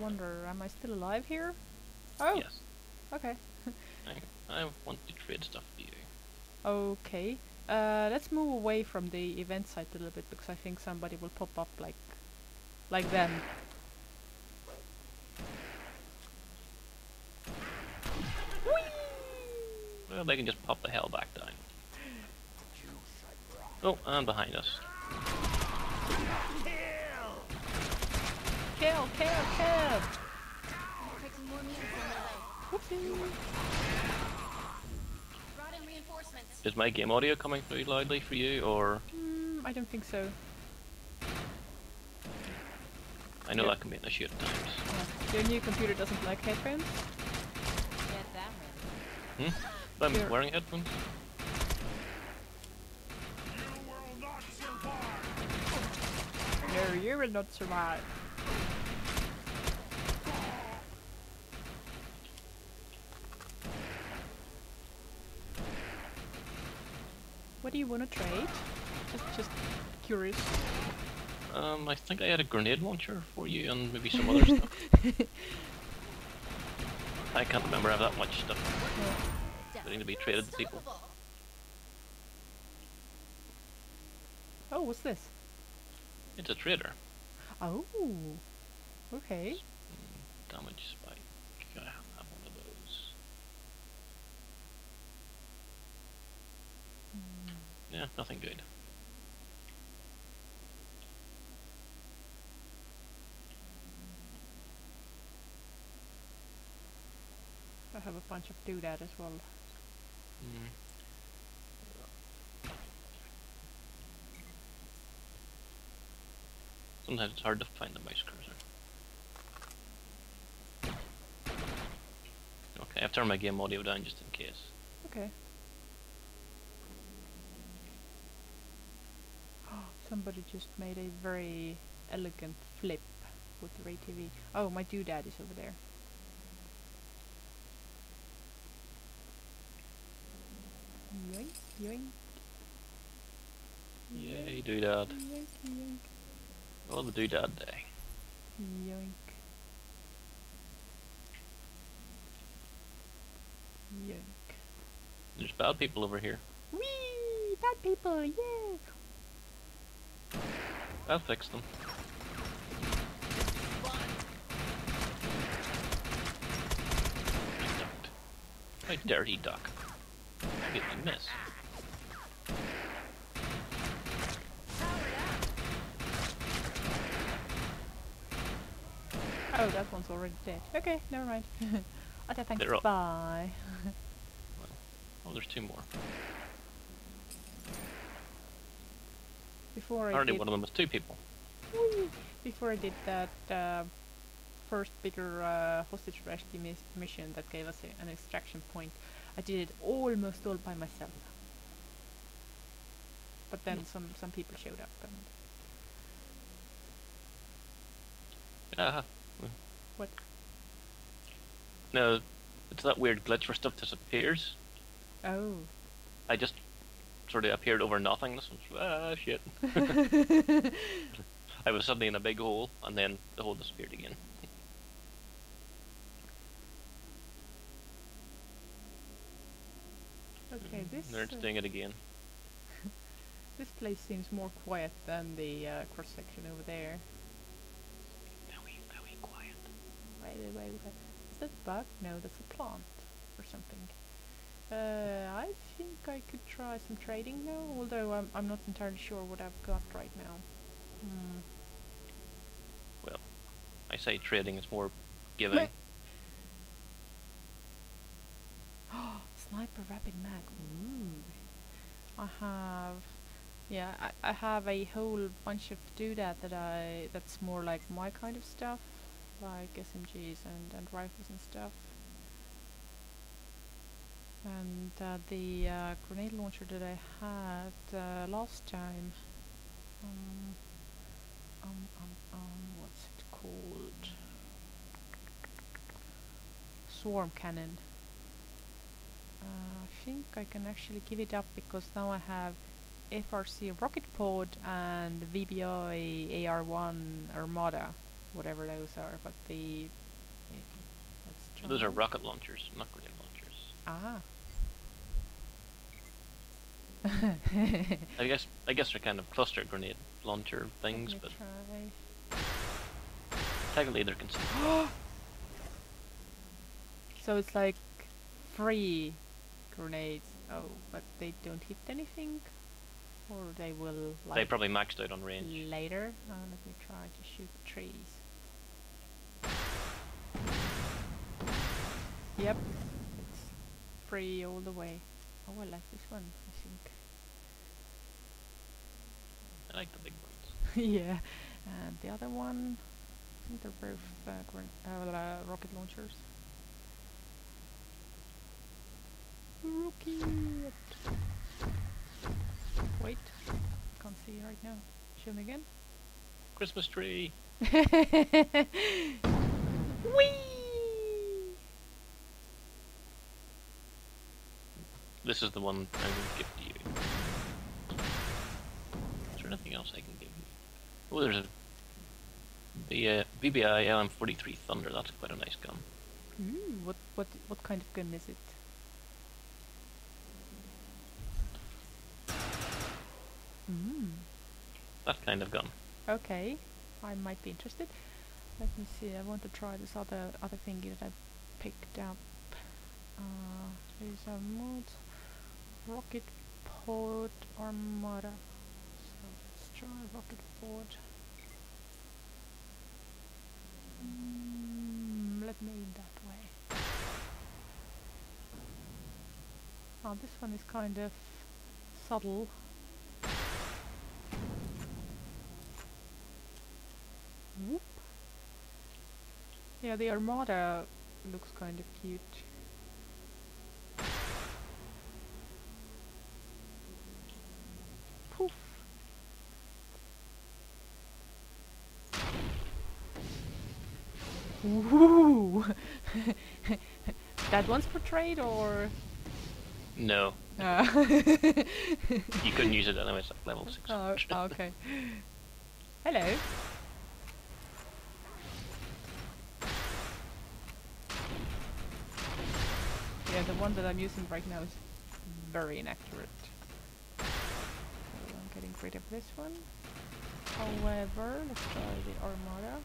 wonder, am I still alive here? Oh! Yes. Okay. I want to trade stuff with you. Okay. Let's move away from the event site a little bit, because I think somebody will pop up like them. Well, they can just pop the hell back down. Oh, and behind us. Kill! Kill! Kill! Taking more mutants on their way. Whoopsie! Brought in reinforcements. Is my game audio coming through loudly for you, or...? I don't think so. I know Yeah. that can be an issue at times. Yeah. Your new computer doesn't like headphones? Get that ready. But I'm Here. wearing headphones. No, you will not survive. What do you want to trade? Just curious. I think I had a grenade launcher for you and maybe some other stuff. I can't remember, I have that much stuff that need to be traded to people. Oh, what's this? It's a trader. Oh, okay. Damage spike. I have one of those. Yeah, nothing good. I have a bunch of doodad as well. Sometimes it's hard to find the mouse cursor. Okay, I've turned my game audio down just in case. Okay. Somebody just made a very elegant flip with the Ray TV. Oh, my doodad is over there. Yoink, yoink, Yay, doodad. yoink, yoink, Oh, the doodad day. yoink. Yoink. There's bad people over here. Whee! Bad people, yeah! I'll fix them. My dirty duck. How did you miss? Oh, that one's already dead. Okay, never mind. Okay, thanks, They're up. bye. Oh, there's two more. Before I Already did, one of them was two people. whee, before I did that first bigger hostage rescue mission that gave us an extraction point, I did it almost all by myself. But then some people showed up and what? No, it's that weird glitch where stuff disappears. Oh. I just sort of appeared over nothingness. Shit. I was suddenly in a big hole, and then the hole disappeared again. Okay, this They're doing it again. this place seems more quiet than the cross section over there. Very quiet. Wait. Is that a bug? No, that's a plant or something. I think I could try some trading now, although I'm not entirely sure what I've got right now. Well, I say trading is more giving. Wait. Sniper rapid mag. Ooh. I have, yeah, I have a whole bunch of doodad that's more like my kind of stuff, like SMGs and rifles and stuff. And the grenade launcher that I had last time, what's it called? Swarm cannon. I think I can actually give it up because now I have FRC rocket pod and VBI AR1 Armada. whatever those are, but the... let's try. Those are rocket launchers, not grenade launchers. Ah. I guess they're kind of cluster grenade launcher things, Let me but try. technically they're considered. So it's like free grenades. Oh, but they don't hit anything? Or they will like They probably maxed out on range. later? Let me try to shoot trees. Yep, it's free all the way. Oh, I like this one, I think. I like the big ones. Yeah, and the other one, I think they're both rocket launchers. Rocket! Wait, can't see right now. Show me again. Christmas tree! Whee! This is the one I'm going to give to you. Is there anything else I can give you? Oh, there's the VBI LM43 Thunder. That's quite a nice gun. Ooh, what kind of gun is it? That kind of gun. Okay, I might be interested. Let me see. I want to try this other thingy that I picked up. These are mods. Rocket pod armada. So let's try rocket pod. Let me aim that way. Oh, this one is kind of subtle. Whoop. Yeah, the armada looks kind of cute. Poof. Woo! That one's for trade or? No, You you couldn't use it anyway. It's like level 6. Oh, okay. Hello. Yeah, the one that I'm using right now is very inaccurate. So I'm getting rid of this one. However, let's try the armada.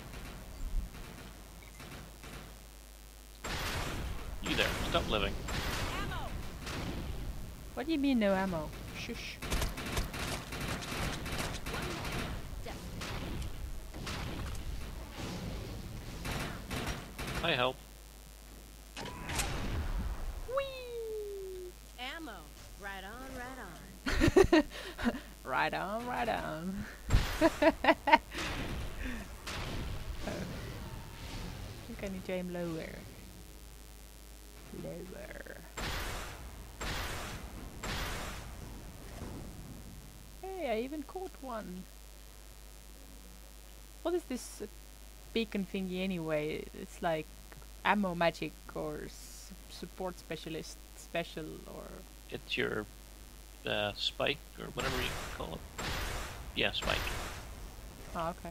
You there, stop living. Ammo! What do you mean no ammo? Shush. One more. Death. I help. Whee! Ammo. Right on, right on. Right on, right on. I think I need to aim lower. Lower. Hey, I even caught one. What is this beacon thingy anyway? It's like ammo magic or support specialist special or... It's your spike or whatever you call it. Yeah, spike. Oh, okay.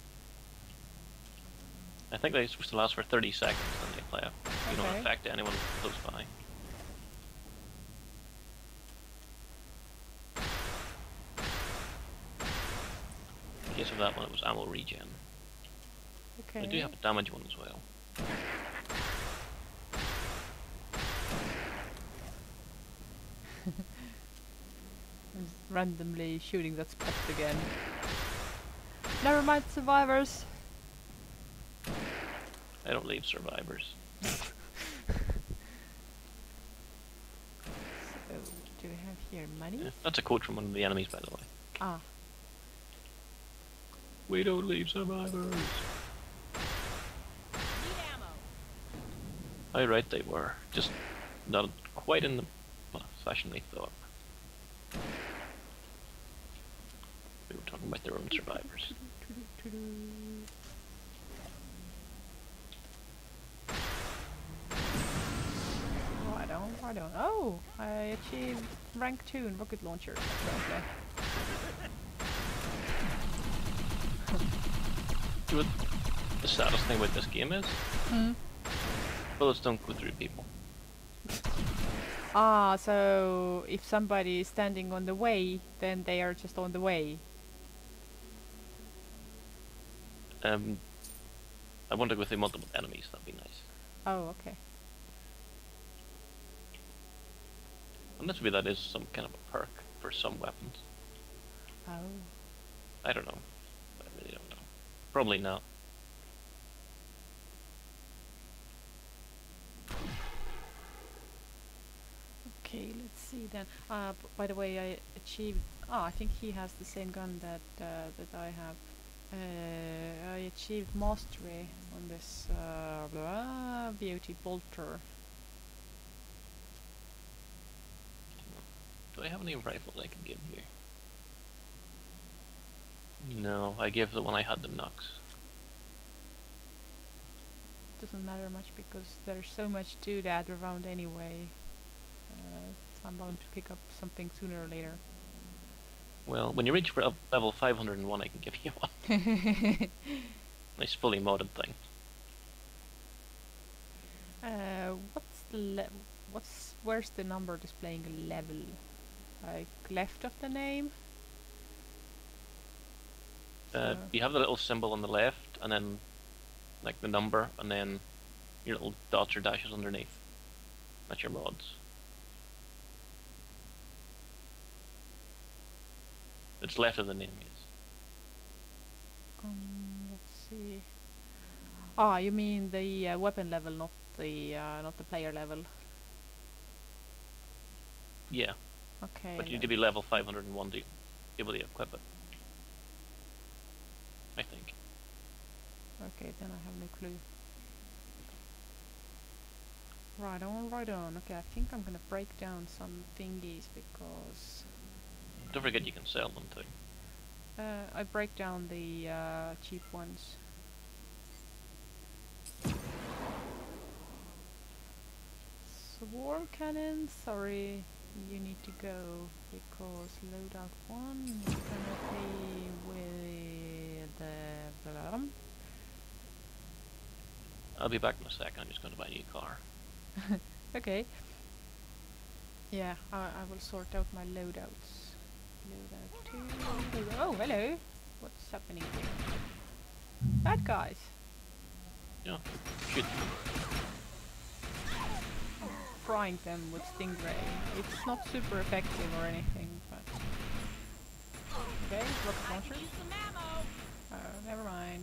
I think they're supposed to last for 30 seconds, then they play up. You don't Okay. affect anyone close by. In case of that one, it was ammo regen. Okay. I do have a damage one as well. Just randomly shooting that spot again. Never mind, survivors. I don't leave survivors. So, what do we have here? Money? Yeah, that's a quote from one of the enemies, by the way. Ah. We don't leave survivors. Need ammo. How right they were. Just not quite in the fashion they thought. They were talking about their own survivors. Right on. Oh! I achieved rank 2 in rocket launcher. Good. The saddest thing about this game is Hmm. bullets don't go through people. Ah, so if somebody is standing on the way, then they are just on the way. I want to go through multiple enemies. That'd be nice. Oh, okay. Unless maybe that is some kind of a perk for some weapons. Oh. I don't know. I really don't know. Probably not. Okay, let's see then. By the way, I achieved. Oh, I think he has the same gun that that I have. I achieved mastery on this beauty bolter. Do I have any rifles I can give here? No, I gave the one I had the Knux. Doesn't matter much because there's so much to that around anyway. I'm bound to pick up something sooner or later. Well, when you reach level 501, I can give you one. Nice fully modded thing. Where's the number displaying a level? Like left of the name? You have the little symbol on the left, and then like the number, and then your little dots or dashes underneath. That's your mods. It's left of the name, yes. Let's see. Ah, you mean the weapon level, not the player level. Yeah, Okay. but you need to be level 501 to be able to equip it. I think. Okay, then I have no clue. Right on, right on. Okay, I think I'm gonna break down some thingies because Don't forget you can sell them too. I break down the cheap ones. Swarm cannon, sorry, you need to go because loadout 1 is gonna be with the I'll be back in a sec. I'm just going to buy a new car. Okay. Yeah, I will sort out my loadouts. Loadout 2. Oh, hello. What's happening here? Bad guys. Yeah, shoot. Frying them with Stingray. It's not super effective or anything, but... Okay, rocket launcher. Use some ammo. Oh, never mind.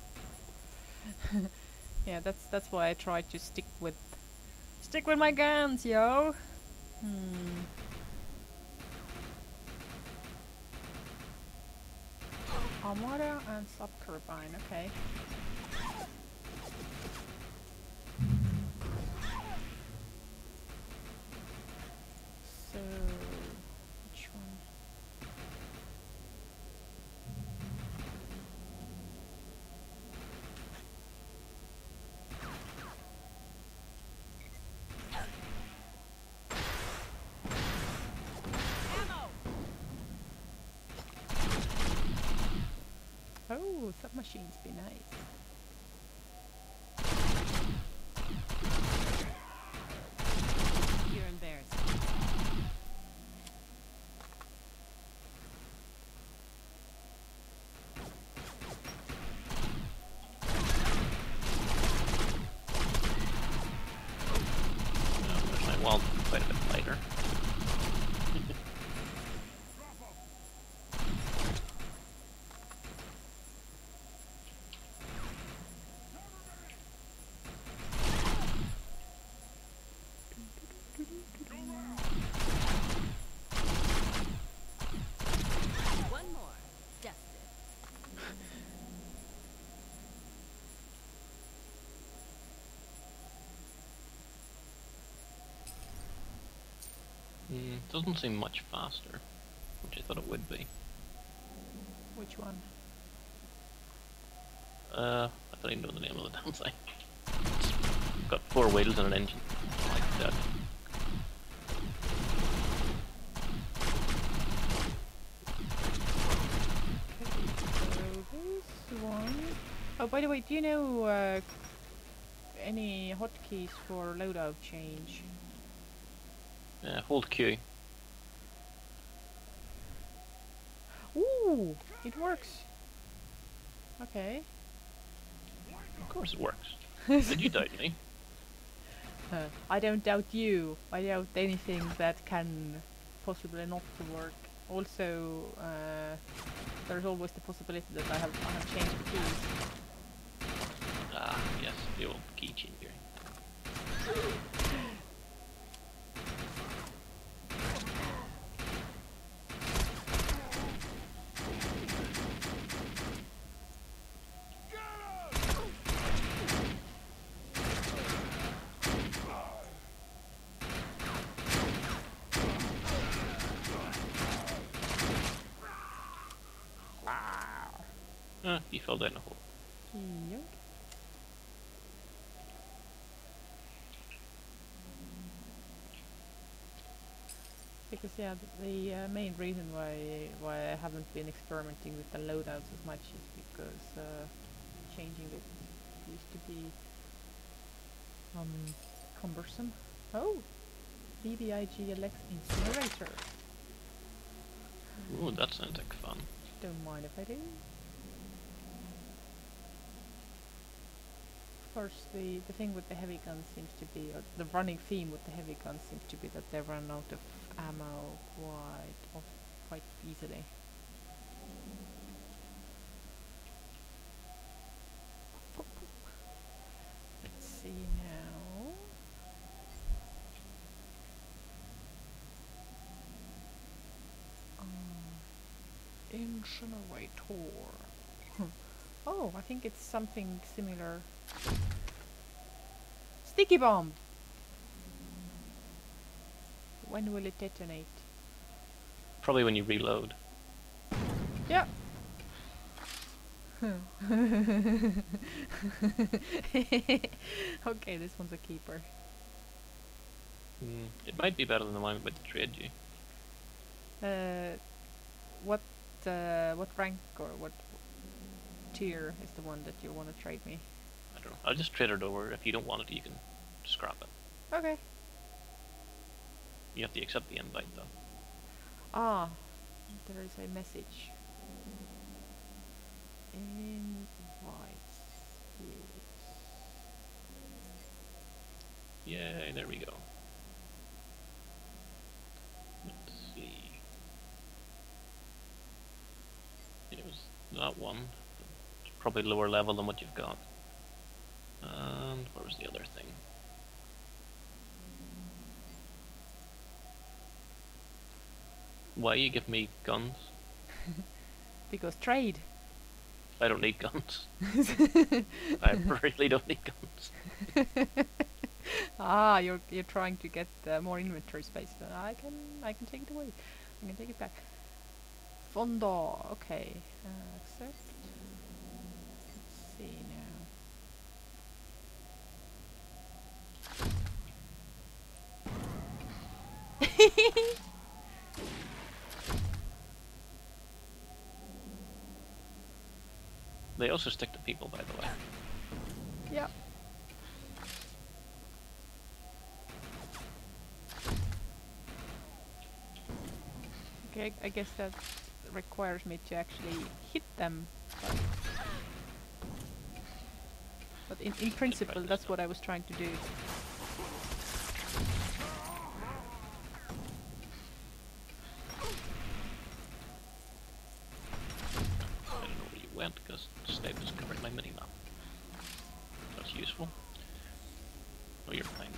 Yeah, that's why I try to stick with my guns, yo. Armada and subturbine, okay. So, which one? Ammo. Oh, submachines be nice. You're embarrassed. There's my wall quite a bit lighter. One more. Dusted. Doesn't seem much faster, which I thought it would be. Which one? I don't even know the name of the damn thing. It's got 4 wheels and an engine. Like that. Okay, so this one Oh, by the way, do you know any hotkeys for loadout change? Hold Q. Ooh, it works. Okay. Of course it works. Did you doubt me? I don't doubt you. I doubt anything that can possibly not to work. Also, there's always the possibility that I have changed the keys. Ah, yes, the old key changer. Ah, you fell down a hole. Yoink. Because yeah, the main reason why I haven't been experimenting with the loadouts as much is because changing it used to be cumbersome. Oh, BBIGLX incinerator. Ooh, that sounds like fun. Don't mind if I do. Of course, the thing with the heavy guns seems to be, or the running theme with the heavy guns seems to be that they run out of ammo quite easily. Let's see now. Incinerator. Oh, I think it's something similar. Sticky bomb! When will it detonate? Probably when you reload. Yeah. Okay, this one's a keeper. It might be better than the one I'm about to trade you. What rank or what tier is the one that you want to trade me? I don't know. I'll just trade it over. If you don't want it, you can scrap it. Okay. You have to accept the invite, though. Ah, there is a message. Invites. Yay, there we go. Let's see. It was that one. It's probably lower level than what you've got. And where was the other thing? Why you give me guns? Because trade. I don't need guns. I really don't need guns. Ah, you're trying to get more inventory space. But I can take it away. I can take it back. Fonda. Okay. Accept. Let's see now. They also stick to people, by the way. Yeah. Okay, I guess that requires me to actually hit them. But in principle, that's what I was trying to do. I don't know where you went, because Snipe is covering my minimap. That's useful. Oh, you're fine.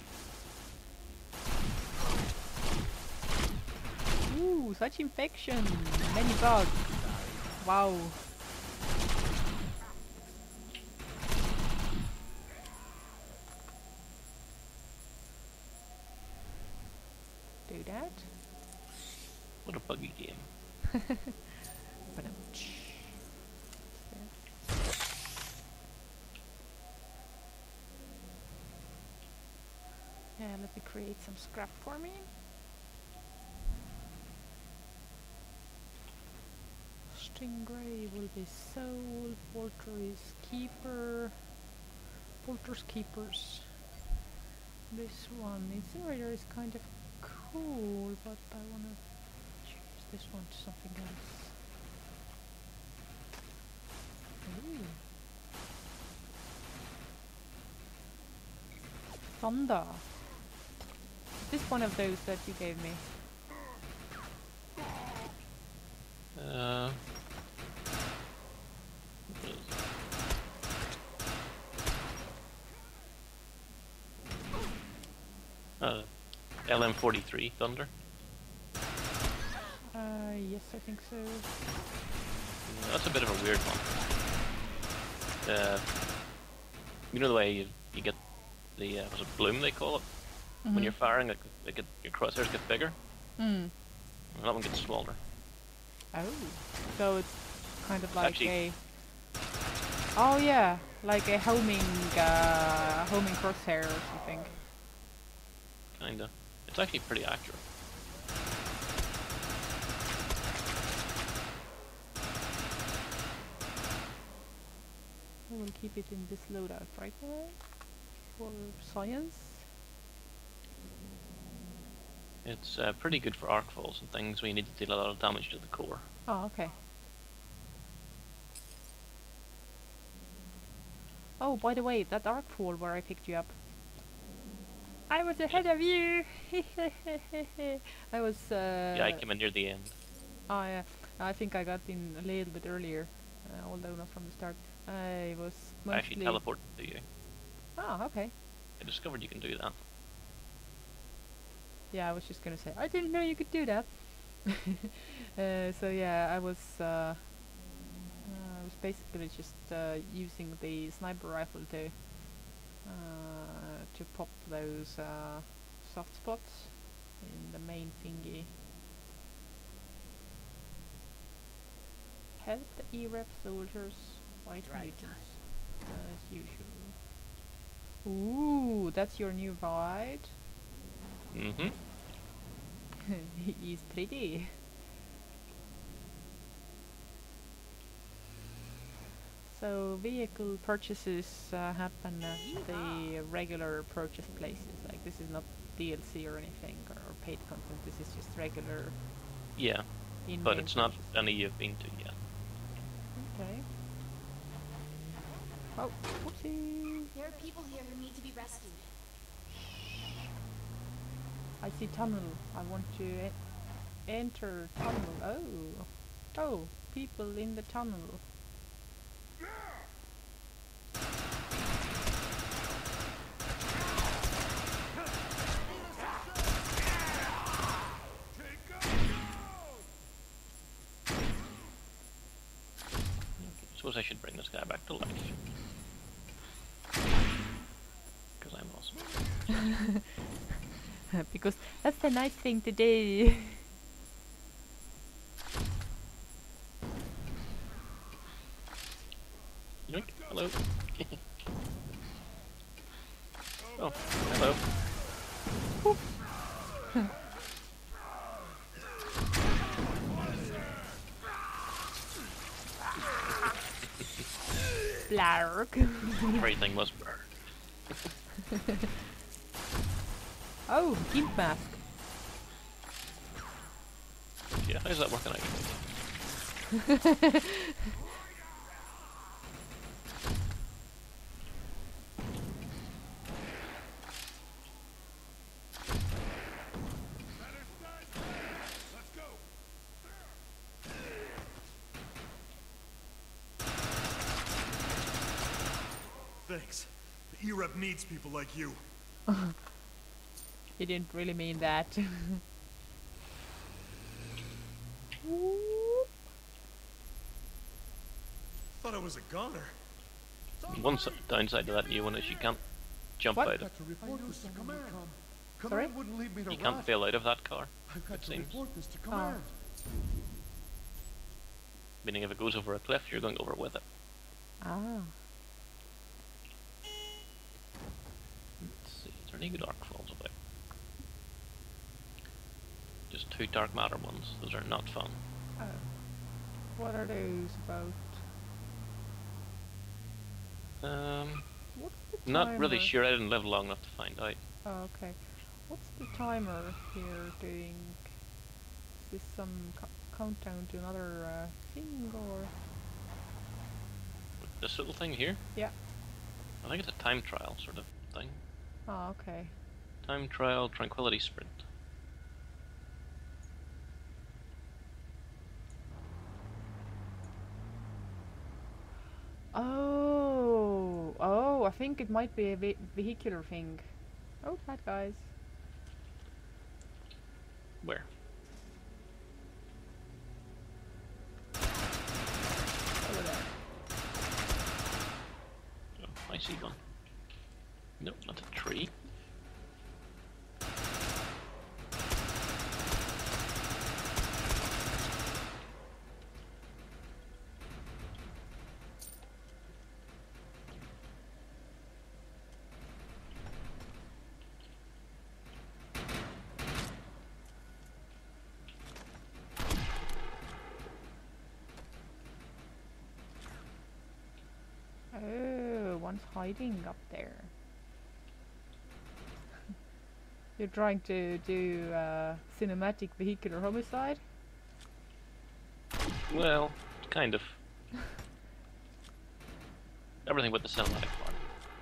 Ooh, such infection! Many bugs. Wow. Do that. What a buggy game. But yeah, let me create some scrap for me. Stingray will be sold. Volter's keeper. Volter's keepers. This one, incinerator is kind of cool, but I wanna change this one to something else. Ooh. Thunder. Is this one of those that you gave me? LM43 Thunder. Yes, I think so. That's a bit of a weird one. You know the way you get the was it bloom they call it? When you're firing, your crosshairs get bigger. And that one gets smaller. Oh, so it's kind of like Actually, oh yeah, like a homing crosshair or something. Kinda. It's actually pretty accurate. We will keep it in this loadout right now for science. It's pretty good for arc falls and things where you need to deal a lot of damage to the core. Oh, okay. Oh, by the way, that arc fall where I picked you up. I was ahead of you! I was Yeah, I came in near the end. Oh yeah, I think I got in a little bit earlier, although not from the start. I was I actually mostly... teleported to you. Oh, okay. I discovered you can do that. Yeah, I was just gonna say, I didn't know you could do that. So yeah, I was basically just using the sniper rifle to pop those soft spots in the main thingy. Help the E-rep soldiers fight mutants as usual. Ooh, that's your new ride. Mm-hmm. He's pretty. So vehicle purchases happen at the regular purchase places. Like this is not DLC or anything or paid content. This is just regular. Yeah, but it's not any you've been to yet. Okay. Oh, whoopsie! There are people here who need to be rescued. I see tunnel. I want to enter tunnel. Oh, people in the tunnel. Suppose I should bring this guy back to life. Because I'm awesome. Because that's the nice thing to do. Yoink. Hello. Oh, hello. Blark. Everything must burn. Oh, gimp mask. Yeah, how's that working out? Thanks. The E-Rep needs people like you. He didn't really mean that. Thought I was a goner. One downside to that new one is you can't jump What? out of. Got to report this to command. Sorry? Command wouldn't leave me to You can't rot. bail out of that car. I've got it to seems. report this to command. Meaning if it goes over a cliff, you're going over with it. Ah. Let's see, is there any good arc falls about? Just 2 dark matter ones. Those are not fun. Oh. What are those about? What's the timer? Not really sure. I didn't live long enough to find out. Oh, okay. What's the timer here doing? Is this some countdown to another thing or? This little thing here? Yeah. I think it's a time trial sort of thing. Oh, okay. Time trial, tranquility sprint. Oh, I think it might be a vehicular thing. Oh, bad guys. Where? Over there. Oh, I see one. Nope, not a tree. Oh, one's hiding up there. You're trying to do cinematic vehicular homicide? Well, kind of. Everything but the cinematic part.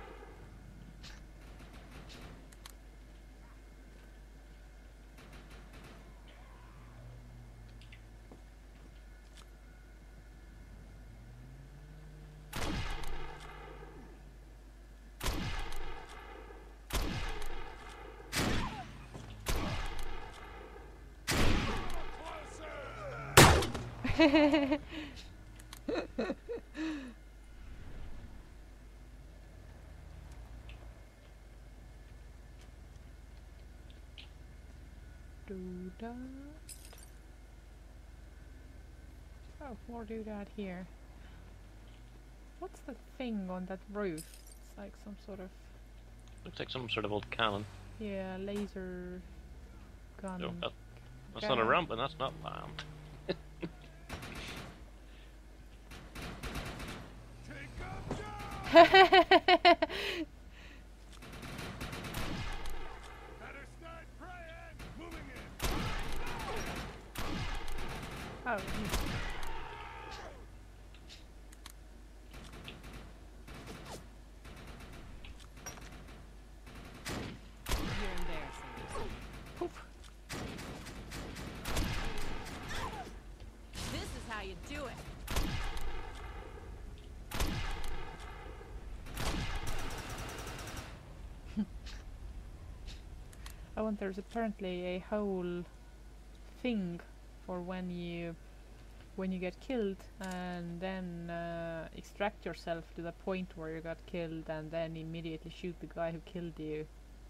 Do that. Oh, more do that here. What's the thing on that roof? It's like some sort of, Looks like some sort of old cannon. yeah, laser gun. No, that's not a ramp, and that's not land. Oh, You're embarrassing. poof. This is how you do it. Oh, and there's apparently a whole thing for when you get killed, and then extract yourself to the point where you got killed, and then immediately shoot the guy who killed you.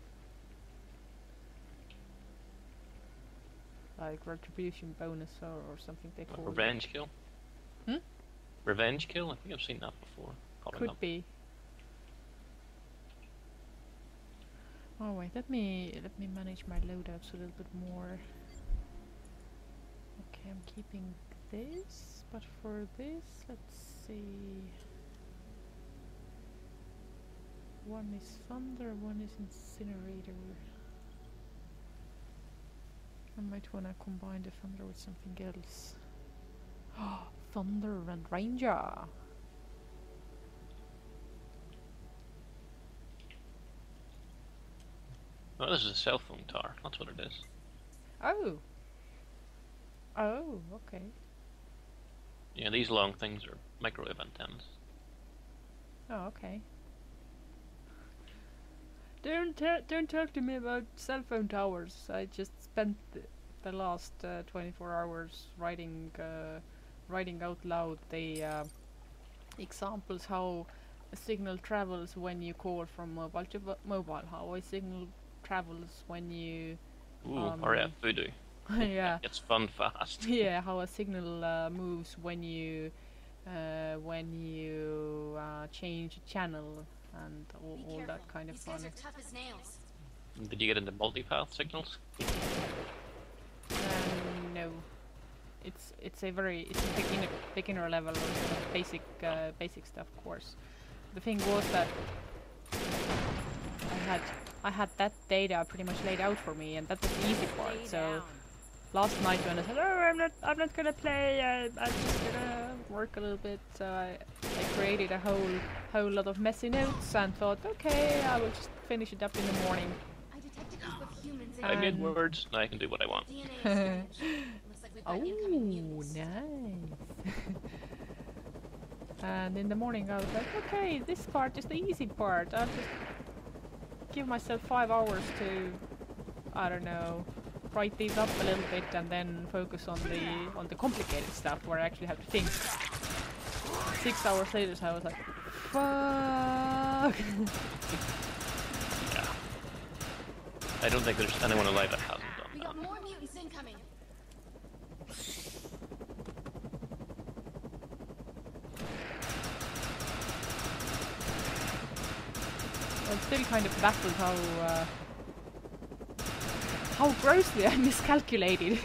Like retribution bonus or something they call it. Revenge kill? Hmm? Revenge kill? I think I've seen that before. Probably Could not. be. Oh wait, let me manage my loadouts a little bit more. Okay, I'm keeping this, but for this, let's see. One is thunder, one is incinerator. I might wanna combine the thunder with something else. Thunder and ranger. Oh, this is a cell phone tower. That's what it is. Oh. Oh, okay. Yeah, these long things are microwave antennas. Oh, okay. Don't talk to me about cell phone towers. I just spent the last 24 hours writing out loud the examples how a signal travels when you call from mobile to mobile. How a signal travels when you Ooh, RF voodoo. yeah. It's fun fast. Yeah, how a signal moves when you change a channel and all that kind of These fun. guys are tough as nails. Did you get into multipath signals? No. it's a beginner level or sort of basic stuff course. The thing was that I had that data pretty much laid out for me, and that was the easy part. Stay So down. last night when I said, "Oh, I'm not gonna play. I'm just gonna work a little bit," so I created a whole lot of messy notes and thought, okay, I will just finish it up in the morning. I detected a group of humans in I made And- words, now I can do what I want. DNA exchange. Looks like we've got incoming Oh, mutants. nice. And in the morning I was like, okay, this part is the easy part. I'll just give myself 5 hours to, I don't know, write these up a little bit and then focus on the complicated stuff where I actually have to think. 6 hours later, so I was like, fuck. Yeah. I don't think there's anyone alive that hasn't We done got that. more mutants incoming. I'm still kind of baffled how grossly I miscalculated.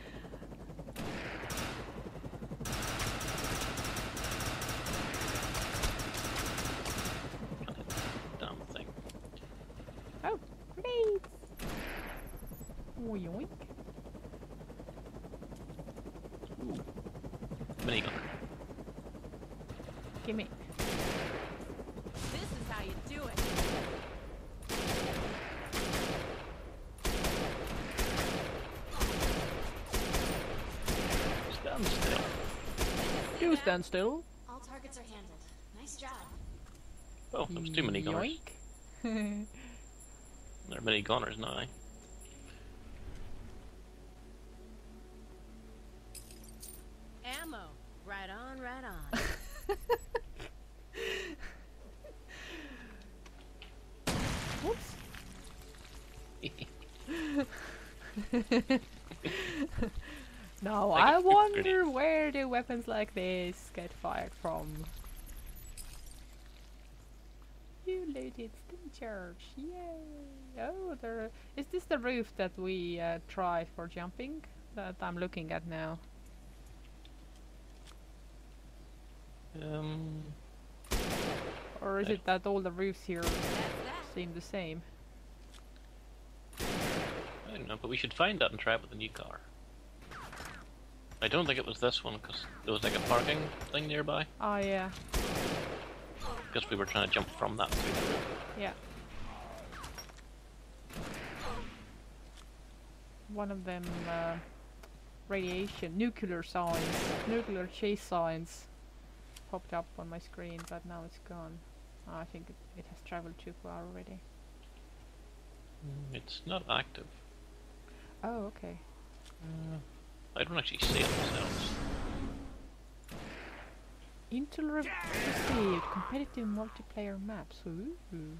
Damn thing. Oh, grenades! Oh, yoink. Ooh. Minigun. Gimme. This is how you do it. Stand still. You stand still. All targets are handled. Nice job. Oh, there was too many gunners. Yoink. There are many gunners now. Ammo. Right on, right on. Whoops. Now I I get wonder grenades. where do weapons like this get fired from. You looted steam charge, yay! Oh, there. Is this the roof that we tried for jumping? That I'm looking at now. Or is I- it that all the roofs here That's that. seem the same? I don't know, but we should find that and try it with a new car. I don't think it was this one, because there was like a parking thing nearby. Oh yeah, Because we were trying to jump from that to the roof. yeah. One of them nuclear chase signs popped up on my screen, but now it's gone. I think it has traveled too far already. It's not active. Oh, okay. I don't actually see it themselves. Intel received competitive multiplayer maps. Ooh.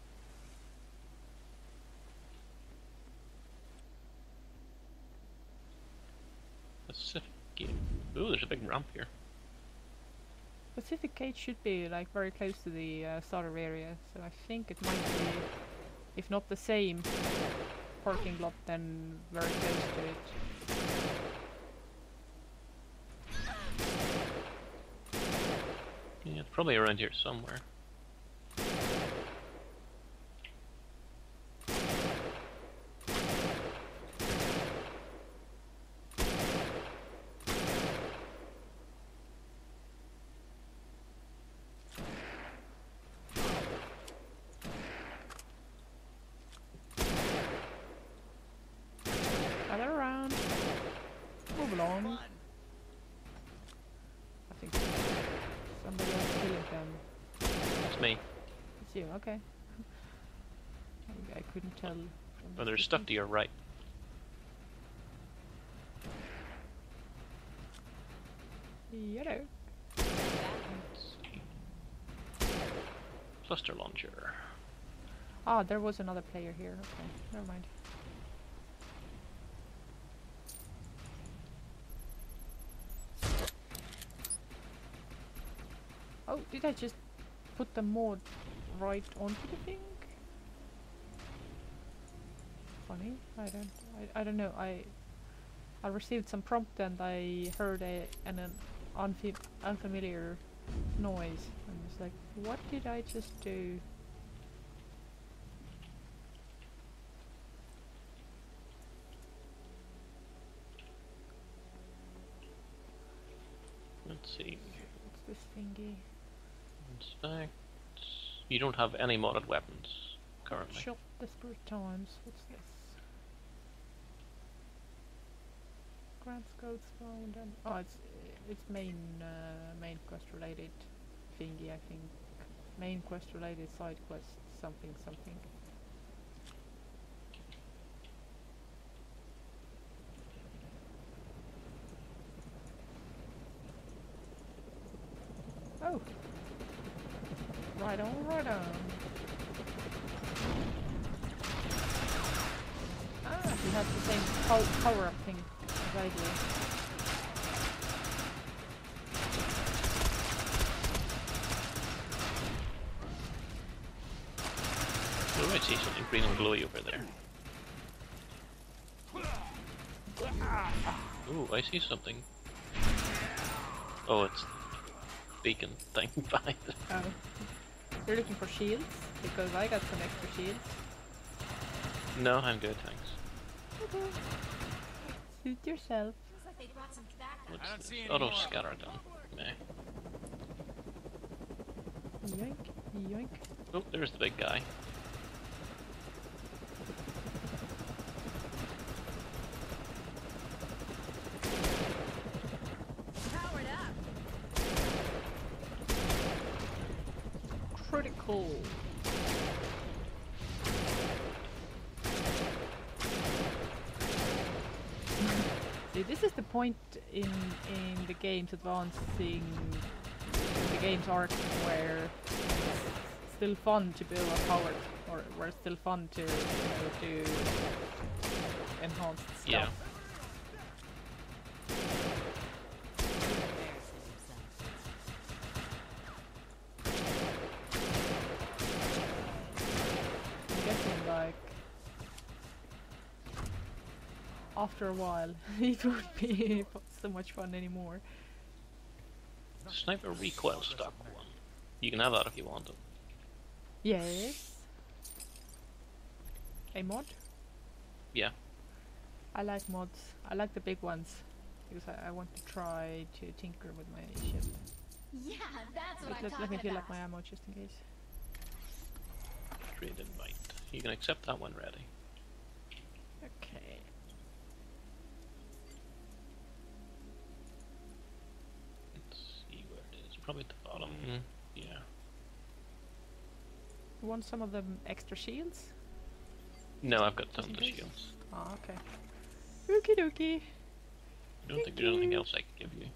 Pacific Gate. Ooh, there's a big ramp here. Pacific Gate should be like very close to the starter area, so I think it might be, if not the same parking lot, then very close to it. Yeah, it's probably around here somewhere. Gather around. Move along. I think somebody else killing them. It's me. It's you, okay. I couldn't tell. from Oh, the there's stuff to distance. your right. Yellow. Let's see. Cluster launcher. Ah, there was another player here. Okay, never mind. Oh, did I just put the mod right onto the thing? Funny. I don't know. I received some prompt and I heard an unfamiliar noise. I was like, what did I just do? Let's see. What's this thingy? Inspect. You don't have any modded weapons currently. Shot desperate times. What's this? Grants codes found and oh, it's main quest related thingy. I think main quest related side quest something. Oh, right on. Ah, he has the same power up thing as I do. Oh, I see something green and glowy over there. Ooh, I see something. Oh, it's beacon thing behind it. Oh. You're looking for shields? Because I got some extra shields. No, I'm good, thanks. Okay. Suit yourself. Feels like they brought some backup. What's this? Auto scatter gun. Meh. Yoink, yoink. Oh, there's the big guy. Powered up. Critical. See, this is the point in the game's advancing, the game's arc where it's still fun to build a power, or where it's still fun to, do enhanced stuff. Yeah. I'm guessing, like, after a while, it won't be so much fun anymore. Sniper recoil stock one. You can have that if you want it. Yes. A mod? Yeah. I like mods. I like the big ones because I want to try to tinker with my ship. Yeah, that's what I'm Let talking me fill about. up my ammo just in case. Trade invite. You can accept that one ready. Okay. Let's see where it is. Probably at the bottom. Yeah. You want some of them extra shields? No, I've got Just tons in of case? shields. Oh, okay. Okie dokie. I don't think there's anything else I can give you.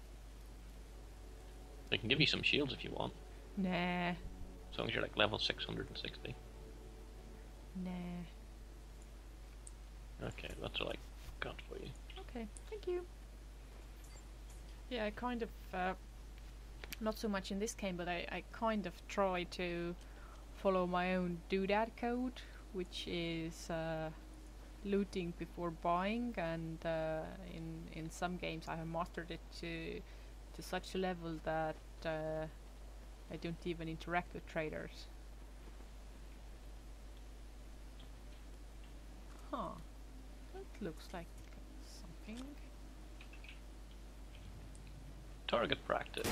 I can give you some shields if you want. Nah. As long as you're like level 660. Nah. Okay, that's all I got for you. Okay, thank you. Yeah, I kind of, not so much in this game, but I kind of try to follow my own doodad code, which is looting before buying, and in some games I have mastered it to such a level that I don't even interact with traders. Huh. That looks like something. Target practice.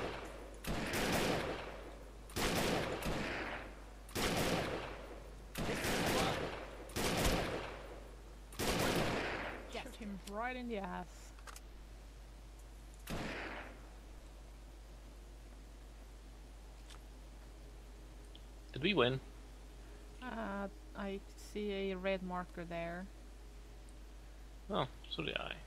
Shoot him right in the ass. Did we win? I see a red marker there. Oh, so did I.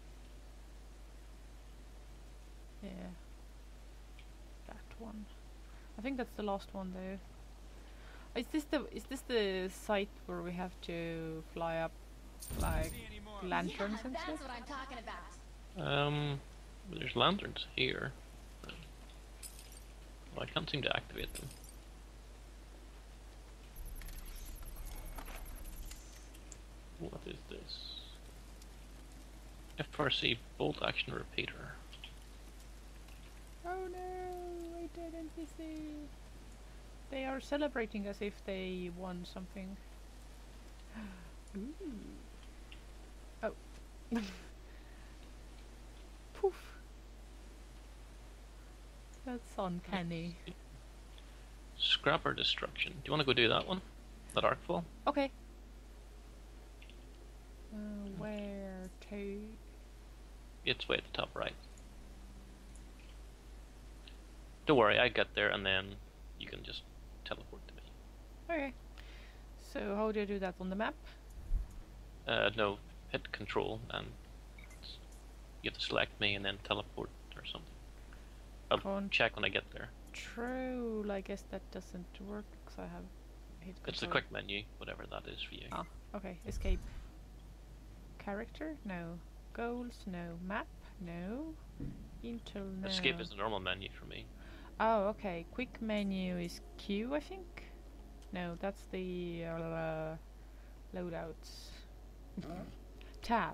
Yeah. That one. I think that's the last one though. Is this the site where we have to fly up like lanterns Yeah, and that's stuff? what I'm talking about. There's lanterns here. Well, I can't seem to activate them. What is this? FRC bolt action repeater. Oh no, I did NPC. They are celebrating as if they won something. Ooh. Oh. Poof. That's uncanny. Scrapper destruction. Do you want to go do that one? That arcfall? Okay. Where to? It's way at the top right. Don't worry, I get there and then you can just teleport to me. Okay. So how do you do that on the map? No, hit control and you have to select me and then teleport or something. I'll check when I get there. Control, I guess that doesn't work because I have hit control. It's the quick menu, whatever that is for you. Ah, okay. Escape. Character? No. Goals? No. Map? No. Intel? No. Escape is the normal menu for me. Oh, okay. Quick menu is Q, I think? No, that's the loadouts. Tab.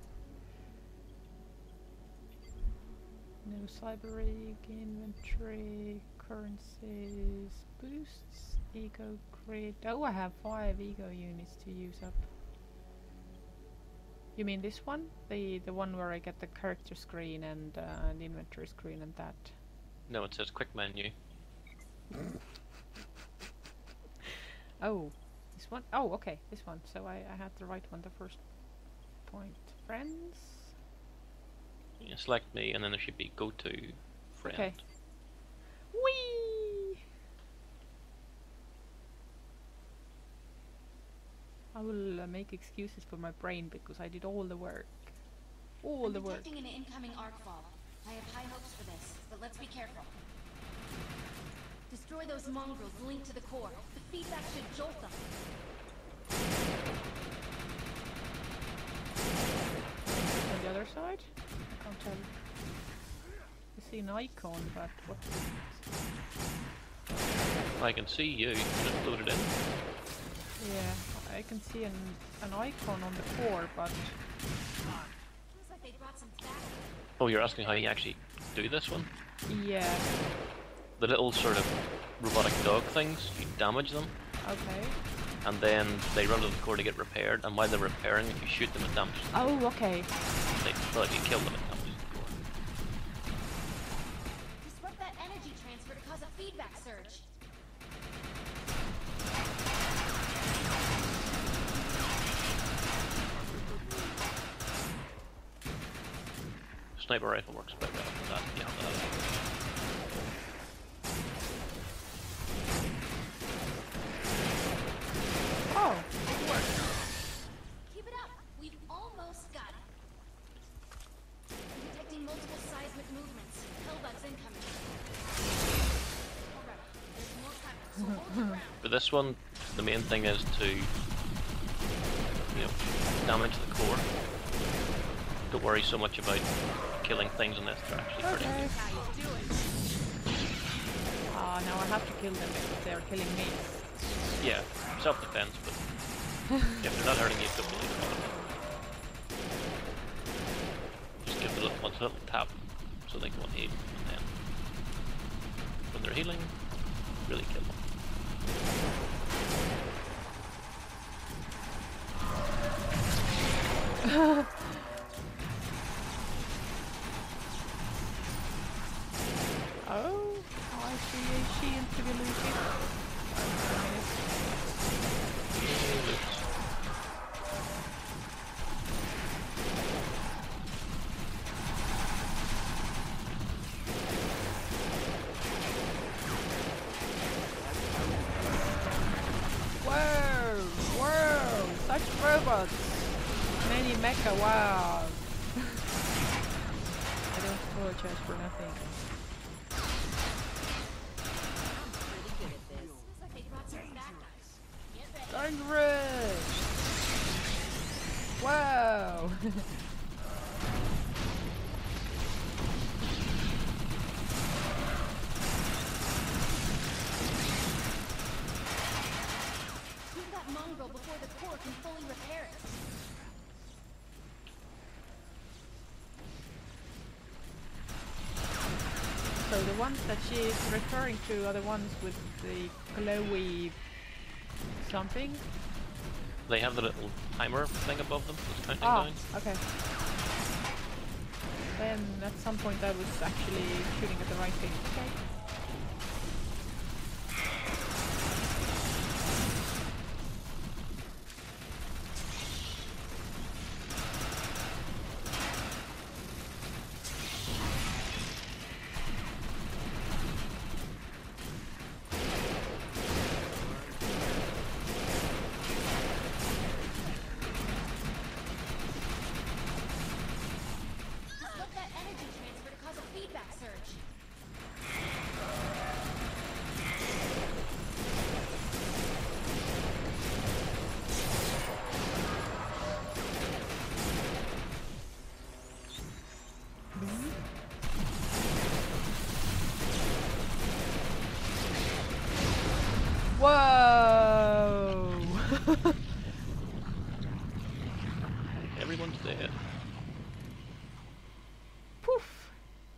No cyber rig, inventory, currencies, boosts, ego grid. Oh, I have 5 ego units to use up. You mean this one? The one where I get the character screen and the inventory screen and that? No, it says quick menu. Oh, this one? Oh, okay, this one. So I had the right one the first point. Friends? You select me and then there should be go to friend. Okay. Whee! I will make excuses for my brain because I did all the work. All the work. Detecting an incoming arcfall. I have high hopes for this, but let's be careful. Destroy those mongrels linked to the core. The feedback should jolt them. On the other side? I can't tell. I see an icon, but what is it? I can see you, just load it in. Yeah, I can see an icon on the core, but... Seems like they brought some back. Oh, you're asking how you actually do this one? yeah. The little sort of robotic dog things, you damage them, Okay. and then they run to the core to get repaired, and while they're repairing, if you shoot them, it damages them. Oh, okay. Well, if you kill them, it damages the core. Disrupt that energy transfer to cause a feedback surge. Sniper rifle works quite well for that, yeah. Oh, Keep it up. We've almost got it. I'm detecting multiple seismic movements. Hellbugs incoming. Alright, there's more time, so hold your ground. For this one, the main thing is to, damage the core. Don't worry so much about killing things unless they're actually hurting okay. you. How you doing? Ah, now I have to kill them because they are killing me. Yeah, self-defense, but if they're not hurting you, don't really bother. Just give the little tap so they go on heal, and then when they're healing, really kill them. Oh, I see a shield to be looted. Whoa! Whoa! Such robots! Many mecha, wow! I don't apologize for nothing. Pretty good at this. Seems like they brought some back. Get ready. Darn rich! Wow! Shoot that mongrel before the core can fully repair it. ones that she's referring to are the ones with the glowy something. They have the little timer thing above them that's counting Ah, down. okay. Then at some point I was actually shooting at the right thing. Okay. Disrupt that energy transfer to cause a feedback surge. Whoa! Everyone's dead. Poof!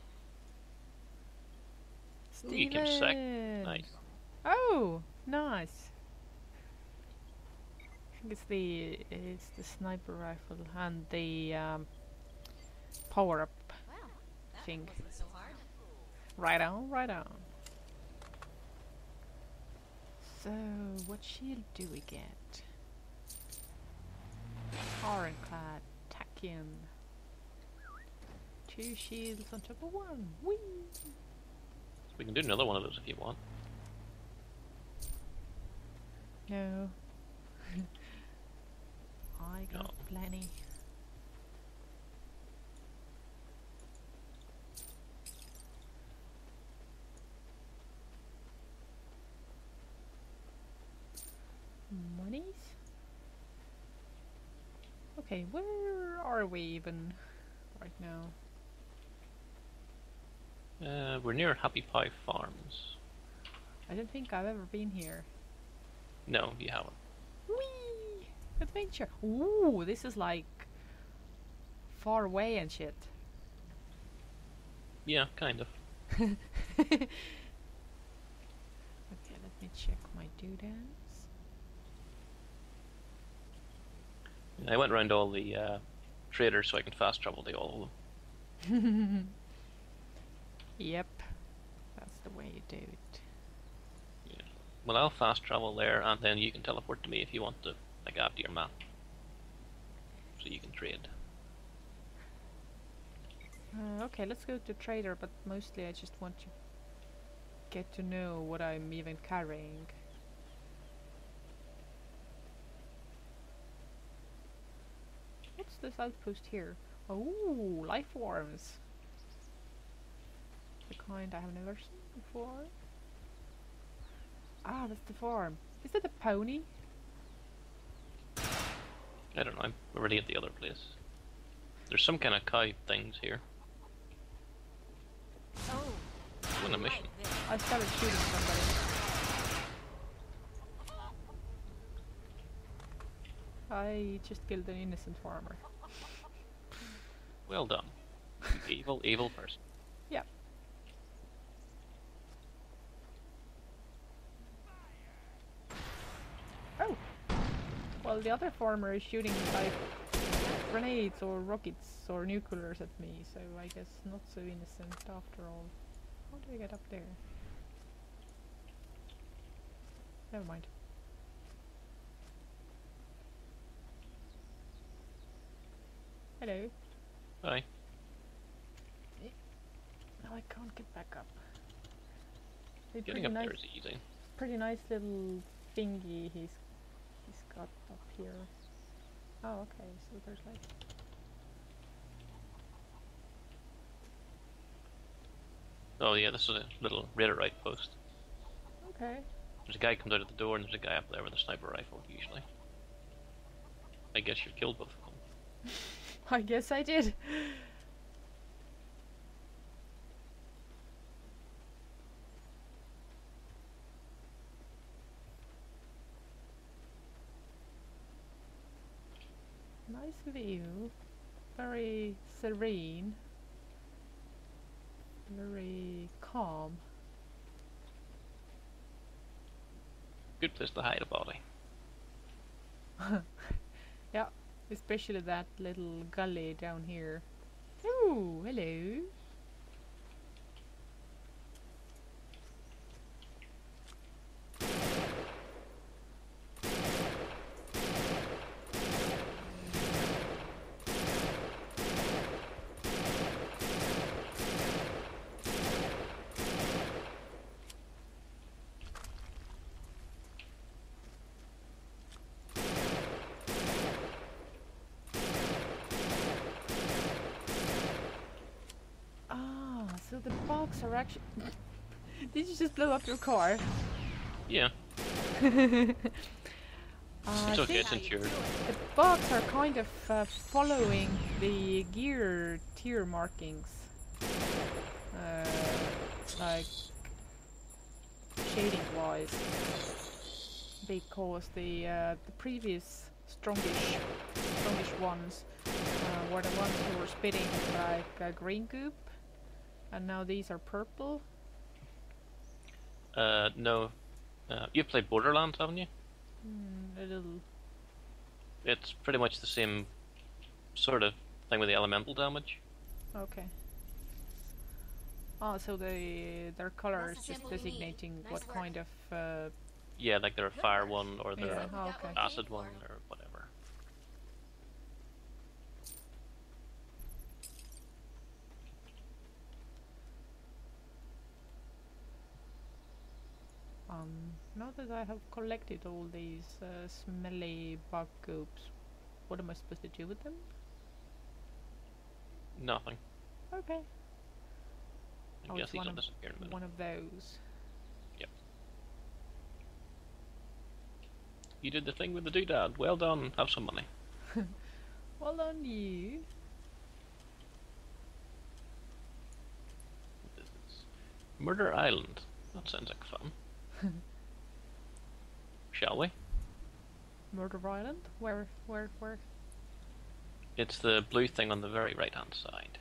Ooh, you came second. Steven! Nice. Oh, nice. I think it's the sniper rifle and the power up Wow, that thing. wasn't so hard. Right on, right on. So, what shield do we get? Ironclad, Tachyon. 2 shields on top of 1. Whee! We can do another one of those if you want. No. I got No. plenty. Monies? Okay, where are we even right now? We're near Happy Pie Farms. I don't think I've ever been here. No, you haven't. Whee! Adventure! Ooh, this is like far away and shit. Yeah, kind of. Okay, let me check my doodads. I went around all the traders so I can fast travel to all of them. Yep, that's the way you do it. Yeah. Well, I'll fast travel there, and then you can teleport to me if you want to, like after your map, so you can trade. Okay, let's go to trader, but mostly I just want to get to know what I'm even carrying. What's this outpost here? Oh, life forms. The kind I have never seen before. Ah, that's the farm. Is that a pony? I don't know. I'm already at the other place. There's some kind of cow things here. Oh, Doing a mission. like this. I started shooting somebody. I just killed an innocent farmer. Well done. You evil, evil person. Yep. Oh! Well, the other farmer is shooting like grenades or rockets or nuclears at me, so I guess not so innocent after all. How do I get up there? Never mind. Hello. Bye. No, I can't get back up. A Getting pretty up nice, there is easy. pretty nice little thingy he's got up here. Oh, okay. So there's like. Oh yeah, this is a little radar outpost. Okay. There's a guy comes out of the door, and there's a guy up there with a sniper rifle, usually. I guess you killed both of them. I guess I did. Nice view. Very serene. very calm. Good place to hide a body. Yeah, especially that little gully down here. Ooh, hello. Ah, so the bugs are actually. Did you just blow up your car? Yeah, I it's okay, think it's insured. the bugs are kind of following the gear tier markings. Like shading wise. Because the previous strongish ones were the ones who were spitting like green goop, and now these are purple. No. You've played Borderlands, haven't you? A little. It's pretty much the same sort of thing with the elemental damage. Okay. Oh, so their color is That's the just sample we need. designating Nice what work. kind of. Yeah, like they're a fire one or they're Yeah. a Oh, okay. acid one or whatever. Now that I have collected all these smelly bug goops, what am I supposed to do with them? Nothing. Okay. I Oh, guess it's these will disappear in a minute. one of those. Yep. You did the thing with the doodad. Well done. Have some money. Well done, you. What is this? Murder Island. That sounds like fun. Shall we? Murder Island? Where? It's the blue thing on the very right hand side.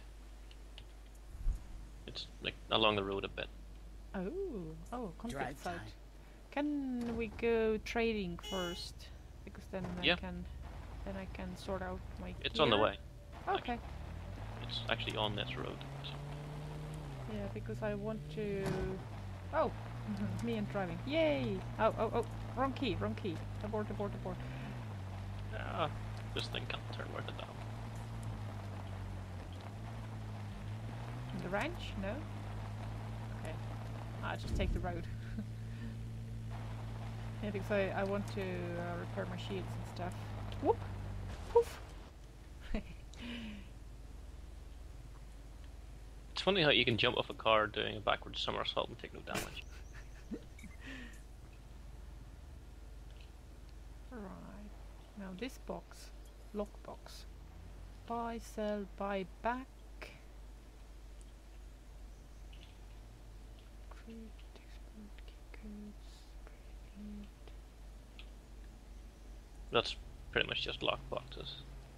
It's like along the road a bit. Oh, conflict Drive site. time. Can we go trading first? Because then Yeah. I can sort out my It's on the gear. way. Okay. It's actually on this road. So. Yeah, because I want to. Oh, me and driving. Yay! Oh! Wrong key. Abort. Ah, this thing can't turn worth a damn. The ranch? No. Okay. I'll just take the road. Yeah, because I want to repair my shields and stuff. Whoop! Poof! It's funny how you can jump off a car doing a backwards somersault and take no damage. Right. Now this box. Lockbox. Buy, sell, buy back. Create, export, key codes, create. That's pretty much just locked boxes.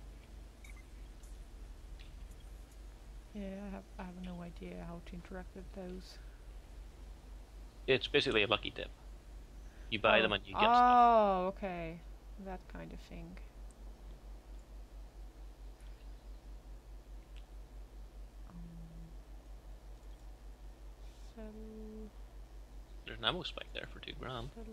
Yeah, I have no idea how to interact with those. It's basically a lucky dip. You buy them and you get stuff. Oh, okay. That kind of thing. Sell, There's an ammo spike there for $2 grand. sell.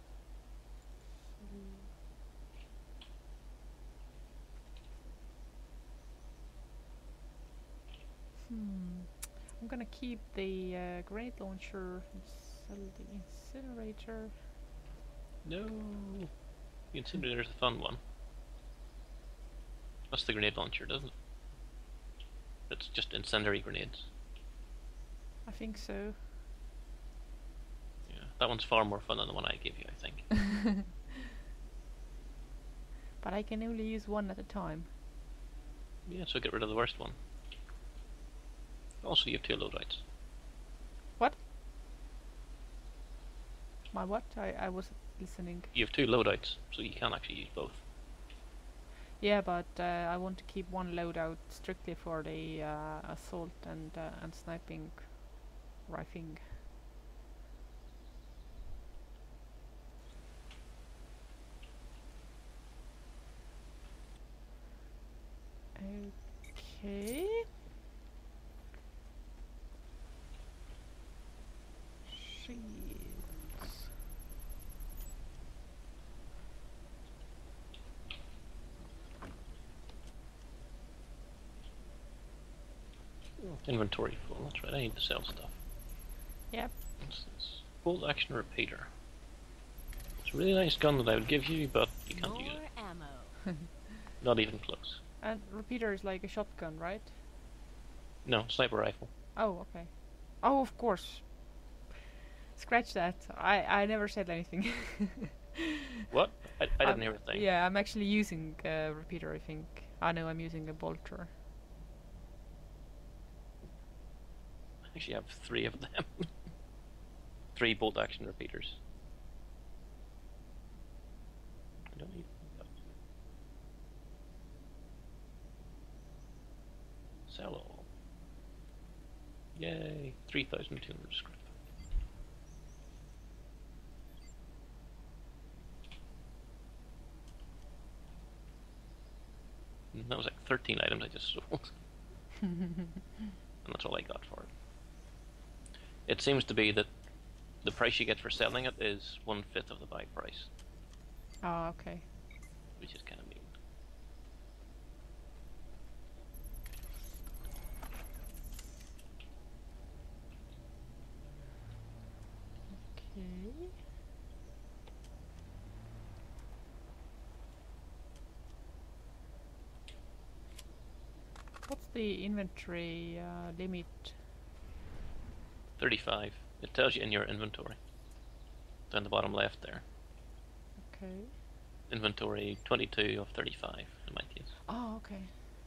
I'm gonna keep the grenade launcher and sell the incinerator. No. The incinerator's a fun one. That's the grenade launcher, doesn't it? It's just incendiary grenades. I think so. Yeah, that one's far more fun than the one I gave you, I think. But I can only use one at a time. Yeah, so get rid of the worst one. Also, you have 2 loadouts. What? My what? I wasn't listening. You have 2 loadouts, so you can actually use both. Yeah, but I want to keep one loadout strictly for the assault and sniping rifing. Okay. Shields. Inventory full. That's right. I need to sell stuff. Yep. What's this? Bolt action repeater. It's a really nice gun that I would give you, but you can't use More it. ammo. Not even close. And repeater is like a shotgun, right? No, sniper rifle. Oh, okay. Oh, of course. Scratch that. I never said anything. What? I didn't hear a thing. Yeah, I'm actually using a repeater, I think. I know I'm using a bolter. I actually have 3 of them. 3 bolt action repeaters. I don't need that. Sell all. Yay! 3,200 scrap. And that was like 13 items I just sold. And that's all I got for it. It seems to be that the price you get for selling it is 1/5 of the buy price, Ah, okay. which is kind of mean. Okay. What's the inventory limit? 35. It tells you in your inventory. Down the bottom left there. Okay. Inventory 22 of 35 in my case. Oh, okay.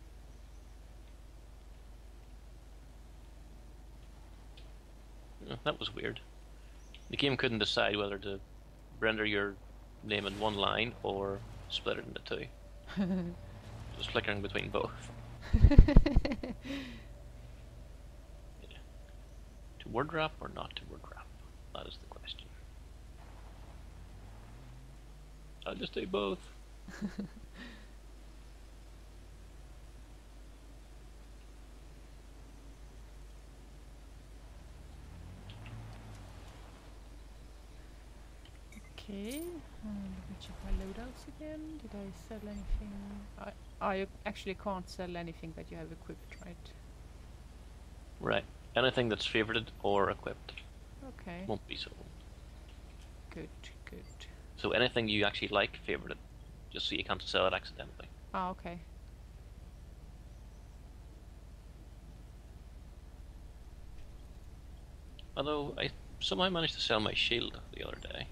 Oh, that was weird. The game couldn't decide whether to render your name in one line or split it into 2. Just flickering between both. Yeah. To word wrap or not to word wrap? That is the question. I'll just do both. Okay. Let me check my loadouts again. Did I sell anything? You actually can't sell anything that you have equipped, right? Right. Anything that's favorited or equipped Okay. won't be sold. Good, good. So anything you actually like, favorited. Just so you can't sell it accidentally. Ah, okay. Although I somehow managed to sell my shield the other day.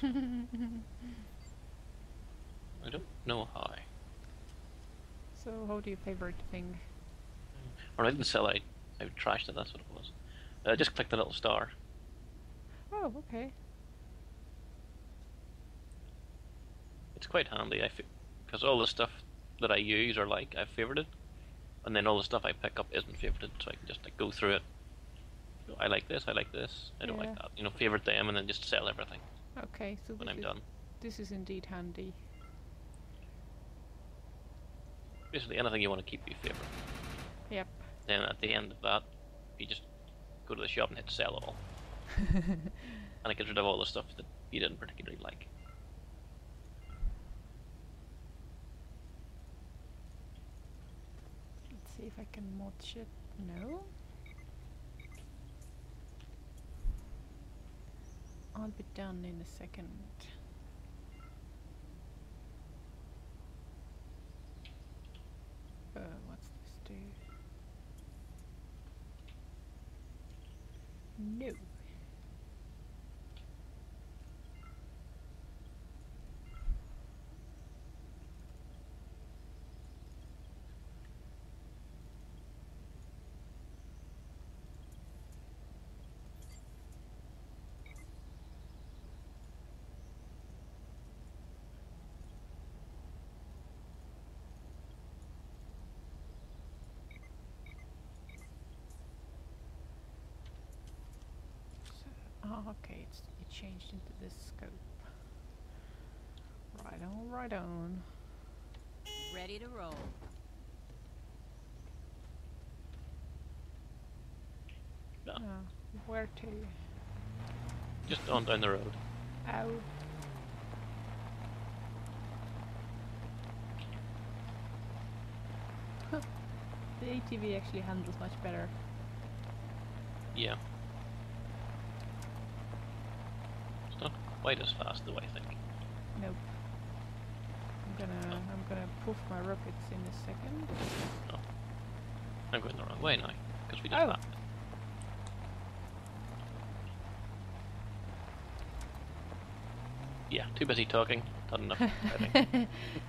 I don't know how. So, how do you favorite thing? Or I didn't sell it, I trashed it, that's what it was. I just clicked the little star. Oh, okay. It's quite handy, because all the stuff that I use or like, I've favorited. And then all the stuff I pick up isn't favorited, so I can just like go through it. I like this, I like this, I don't Yeah. like that. You know, favorite them and then just sell everything Okay, so when this I'm is, done. this is indeed handy. Basically anything you want to keep your favorite. Yep. Then at the end of that, you just go to the shop and hit sell all. And it gets rid of all the stuff that you didn't particularly like. Let's see if I can mod shit. No. I'll be done in a second. What's this do? No. Okay, it changed into this scope. Right on, right on. Ready to roll. No, Where to? just on down the road. Ow. The ATV actually handles much better. Yeah. It's not quite as fast though, I think. Nope. I'm gonna poof my rockets in a second. Oh. I'm going the wrong way now, because we just Oh. lapped. Yeah, too busy talking, not enough driving.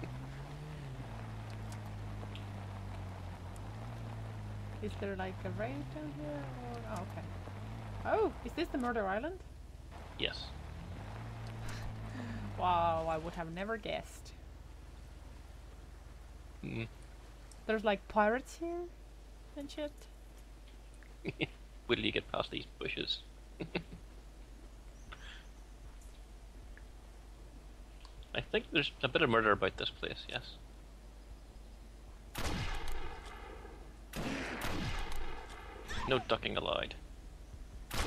Is there like a raid down here? Or oh, okay. Oh, is this the Murder Island? Yes. Wow, I would have never guessed. Mm. There's like pirates here and shit. Wait till you get past these bushes. I think there's a bit of murder about this place, yes. No ducking allowed. As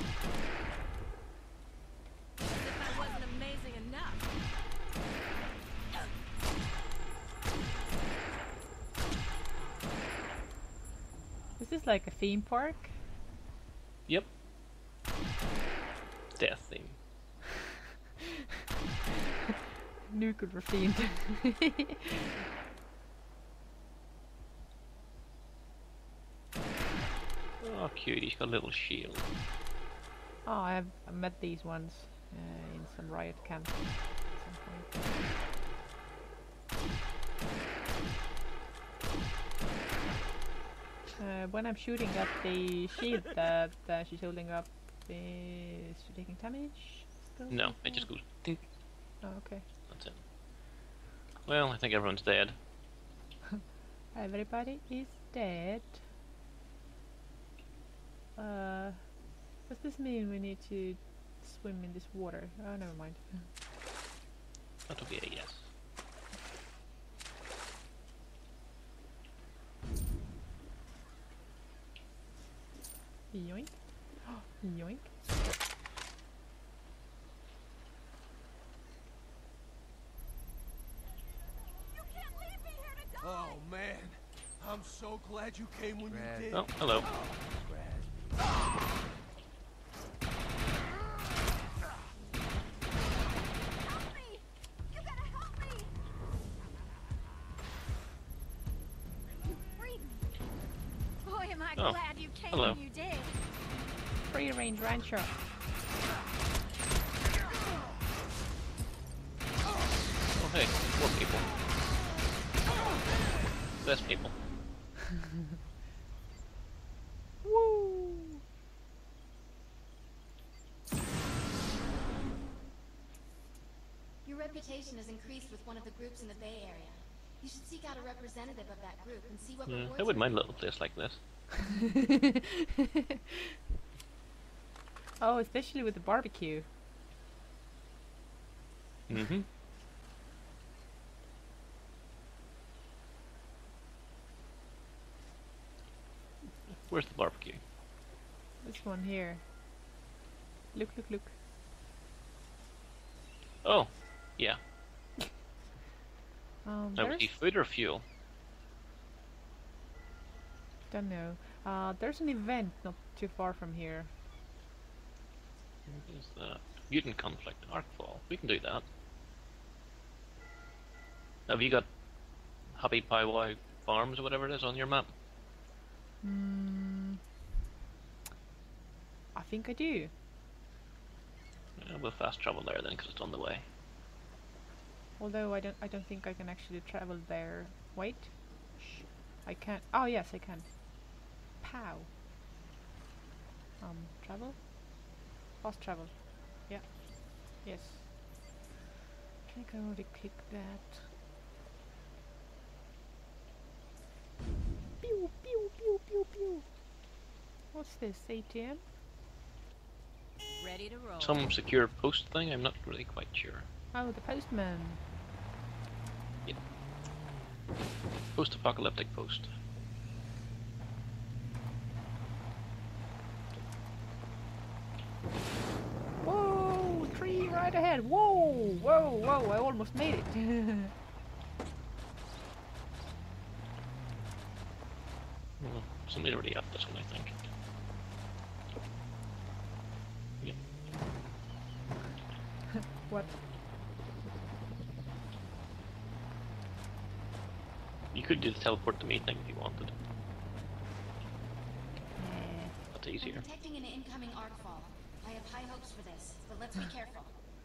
if I wasn't amazing enough. Is this like a theme park? Yep. Death theme. Nuke were themed. Oh, cute, he's got a little shield. Oh, I met these ones in some riot camp at some point. When I'm shooting at the shield that she's holding up, is she taking damage? Still No, so it just far? goes dink. Oh, okay. That's it. Well, I think everyone's dead. Everybody is dead. Does this mean we need to swim in this water? Oh, never mind. That would be a yes. Yoink. Yoink. Oh man, I'm so glad you came when you did. Oh, hello. Help me! You gotta help me! You freed me. Boy, am I Oh, glad you came hello. when you did. Free range rancher. Oh, hey, more people. Less people. Woo! Your reputation has increased with one of the groups in the Bay Area. You should seek out a representative of that group and see what Yeah, rewards I wouldn't are- mind a little place like this. Oh, especially with the barbecue. Mm-hmm. Where's the barbecue? This one here. Look, look, look. Oh, yeah. Now, was There's... he food or fuel? Don't know. There's an event not too far from here. What is that? Mutant conflict, Arcfall. We can do that. Have you got Happy Powwow Farms or whatever it is on your map? I think I do. Yeah, we'll fast travel there then, because it's on the way. Although I don't think I can actually travel there. Wait. Shh. I can't. Oh yes, I can. Pow. Travel? Fast travel. Yeah. Yes. I think I already clicked that. Pew pew pew pew pew. What's this? ATM? Ready Ready to roll. some secure post thing. I'm not really quite sure. Oh, the postman. Post-apocalyptic post. Whoa, tree right ahead. Whoa, whoa, whoa, I almost made it. Well, somebody's already up this one, I think. Yep. What? You could do the teleport to me thing if you wanted. That's I'm easier. detecting an incoming arcfall. I have high hopes for this, but let's be careful.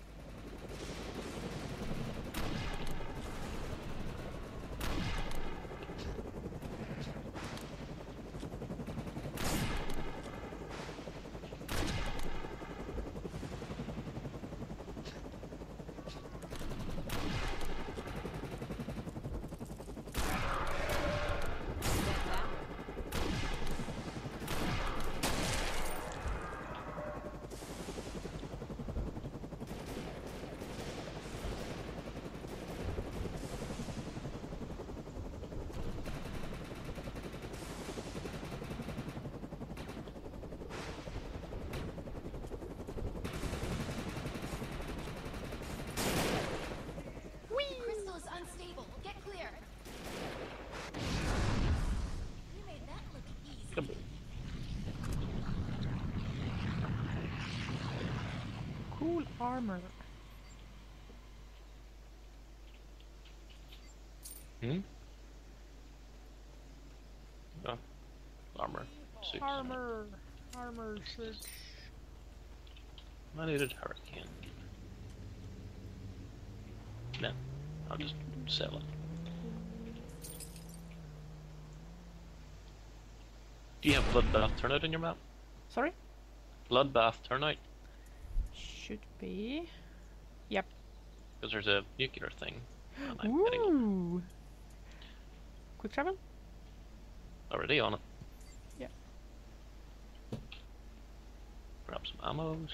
Crystal is unstable. Get clear. You made that look easy. Come Cool armor. Hmm? Oh. Armor. Suits. Armor. Armor suits. I needed hurricane. No. I'll just sell it. Do you have Bloodbath turnout in your map? Sorry? Bloodbath turnout? Should be. Yep. Because there's a nuclear thing. And I'm getting Ooh. Quick travel? already on it. Yep. Grab some ammos.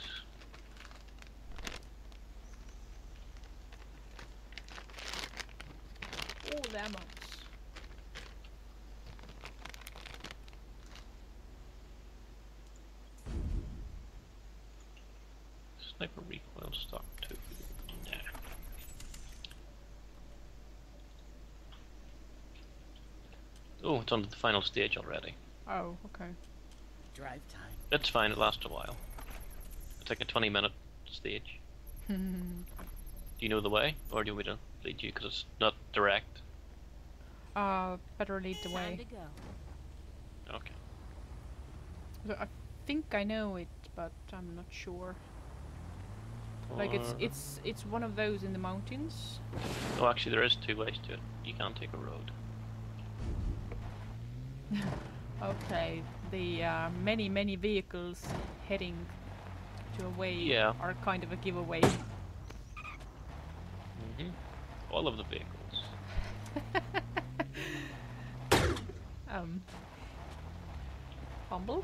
All the ammos. Sniper recoil stock too. Yeah. Oh, it's on to the final stage already. Oh, okay. Drive time. It's fine, it lasts a while. It's like a 20-minute stage. Do you know the way? Or do you want me to lead you? Because it's not direct. Better lead the Time way. to go. Okay. So I think I know it, but I'm not sure. Like it's one of those in the mountains. Oh, actually, there is two ways to it. You can't take a road. Okay, the many vehicles heading to a way Yeah. are kind of a giveaway. All of the vehicles. Humble?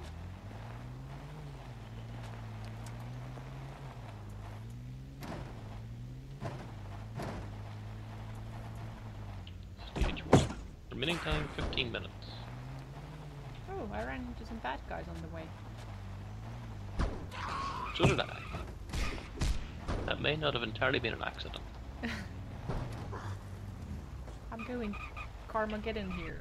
Stage 1. Remaining time 15 minutes. Oh, I ran into some bad guys on the way. So did I. That may not have entirely been an accident. I'm going Carmageddon here.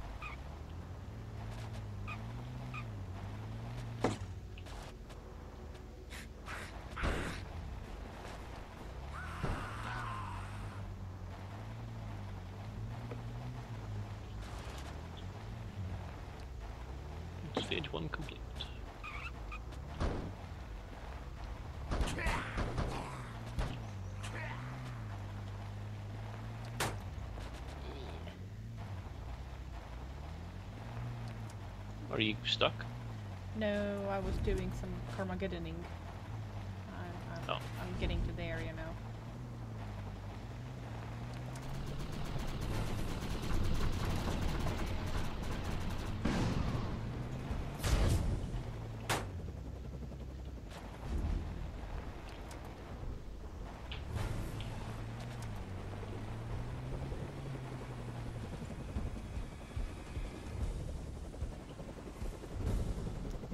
Stage 1 complete. Are you stuck? No, I was doing some Carmageddoning. Oh. I'm getting to the area now.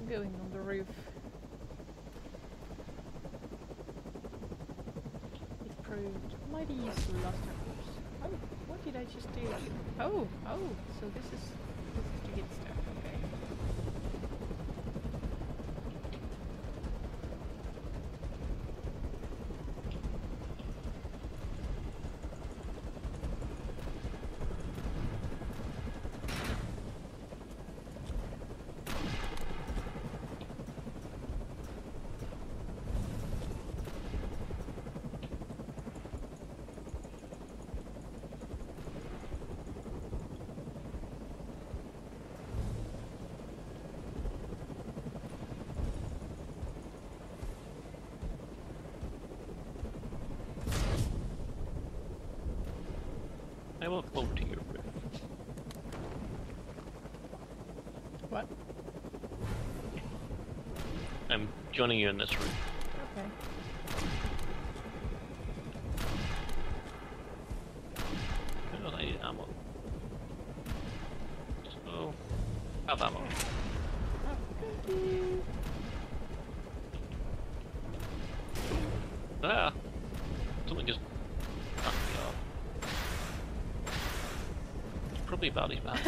going on the roof. It proved mighty useful last time. Oops. Oh, what did I just do? Oh, so this is to get stuff. Okay. I will float to your roof. What? I'm joining you in this room. Okay. Oh, I need ammo. So, have ammo. Oh, thank you. Ah! Something just knocked me off. Probably Bally's bad.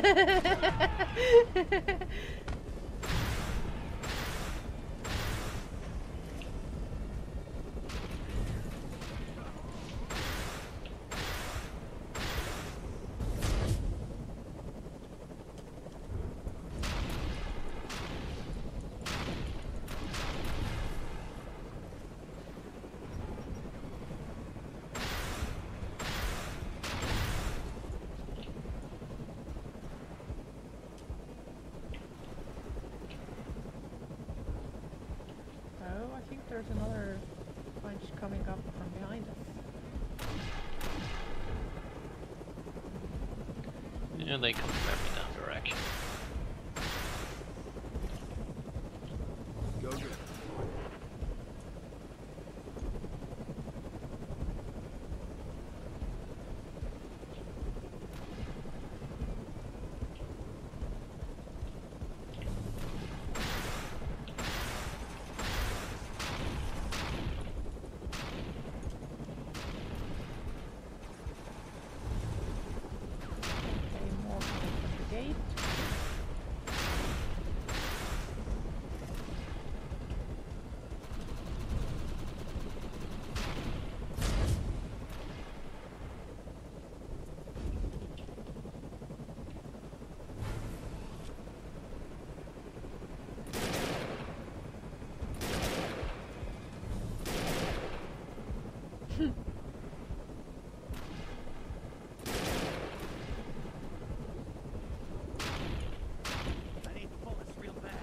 Oh, I think there's another bunch coming up from behind us. Yeah, they come from every damn direction. Go good. Okay, more coming from the gate. I need bullets real bad.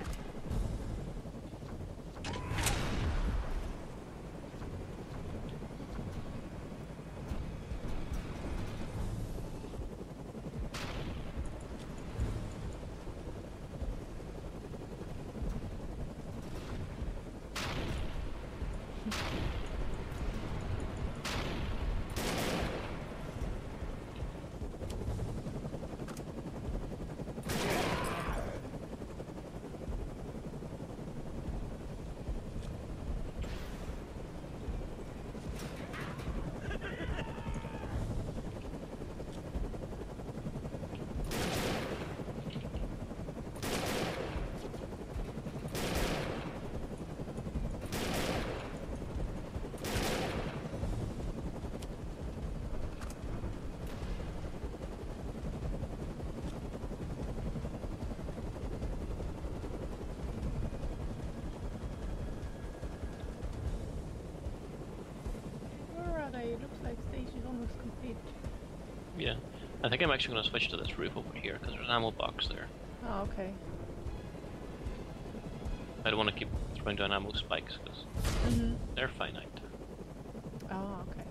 Where are they? Looks like stage is almost complete. Yeah. I think I'm actually going to switch to this roof over here because there's an ammo box there. Oh, okay. I don't want to keep throwing down ammo spikes because Mm-hmm. they're finite. Oh, okay.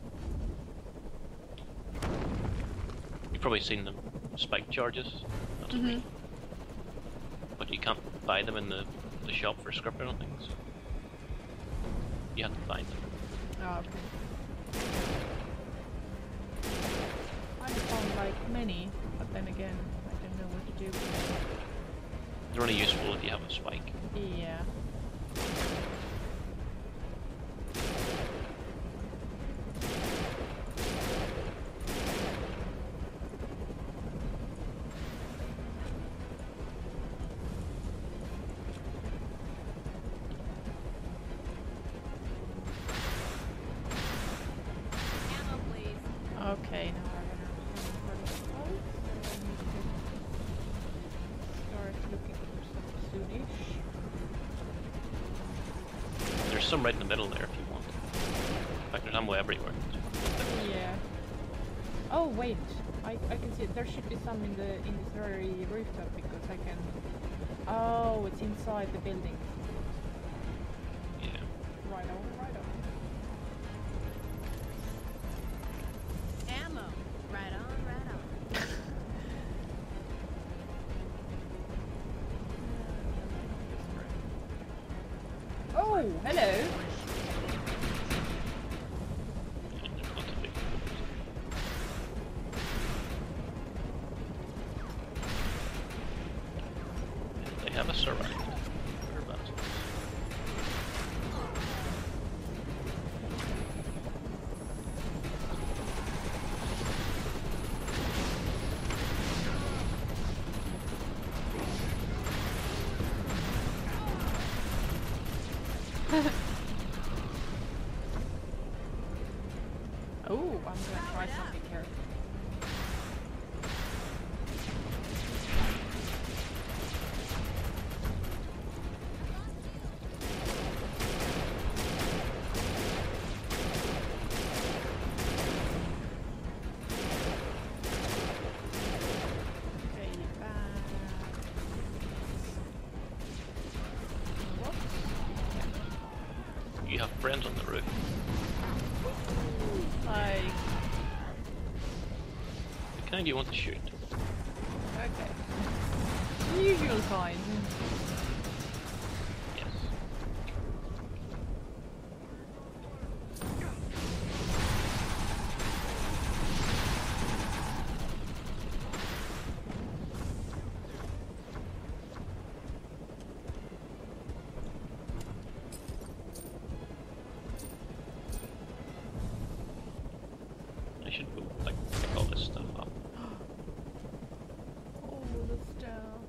You've probably seen them spike charges. That's what I Mm-hmm. mean. But you can't buy them in the shop for scripting and things. You have to find them. Oh, okay. I found like many, but then again, I don't know what to do with them. They're only useful if you have a spike. Yeah. Ammo, please. Okay, now I remember where it was. So I need to start looking for some soonish. There's some right in the middle there if you want. In fact, there's ammo everywhere. Yeah. Oh wait, I can see it. There should be some in this very rooftop because I can. Oh, it's inside the building. Yeah. Right on, right on. Ammo. Right on, right on. Oh, hello. Yeah, there's lots of big buildings. They have a surround. Whereabouts? Oh, I'm gonna try something here. Okay, back. What? You have friends on the roof. Like, The kind you want to shoot. okay. Usual kind. Yes. I should go, like, pick all this stuff up. All the stuff.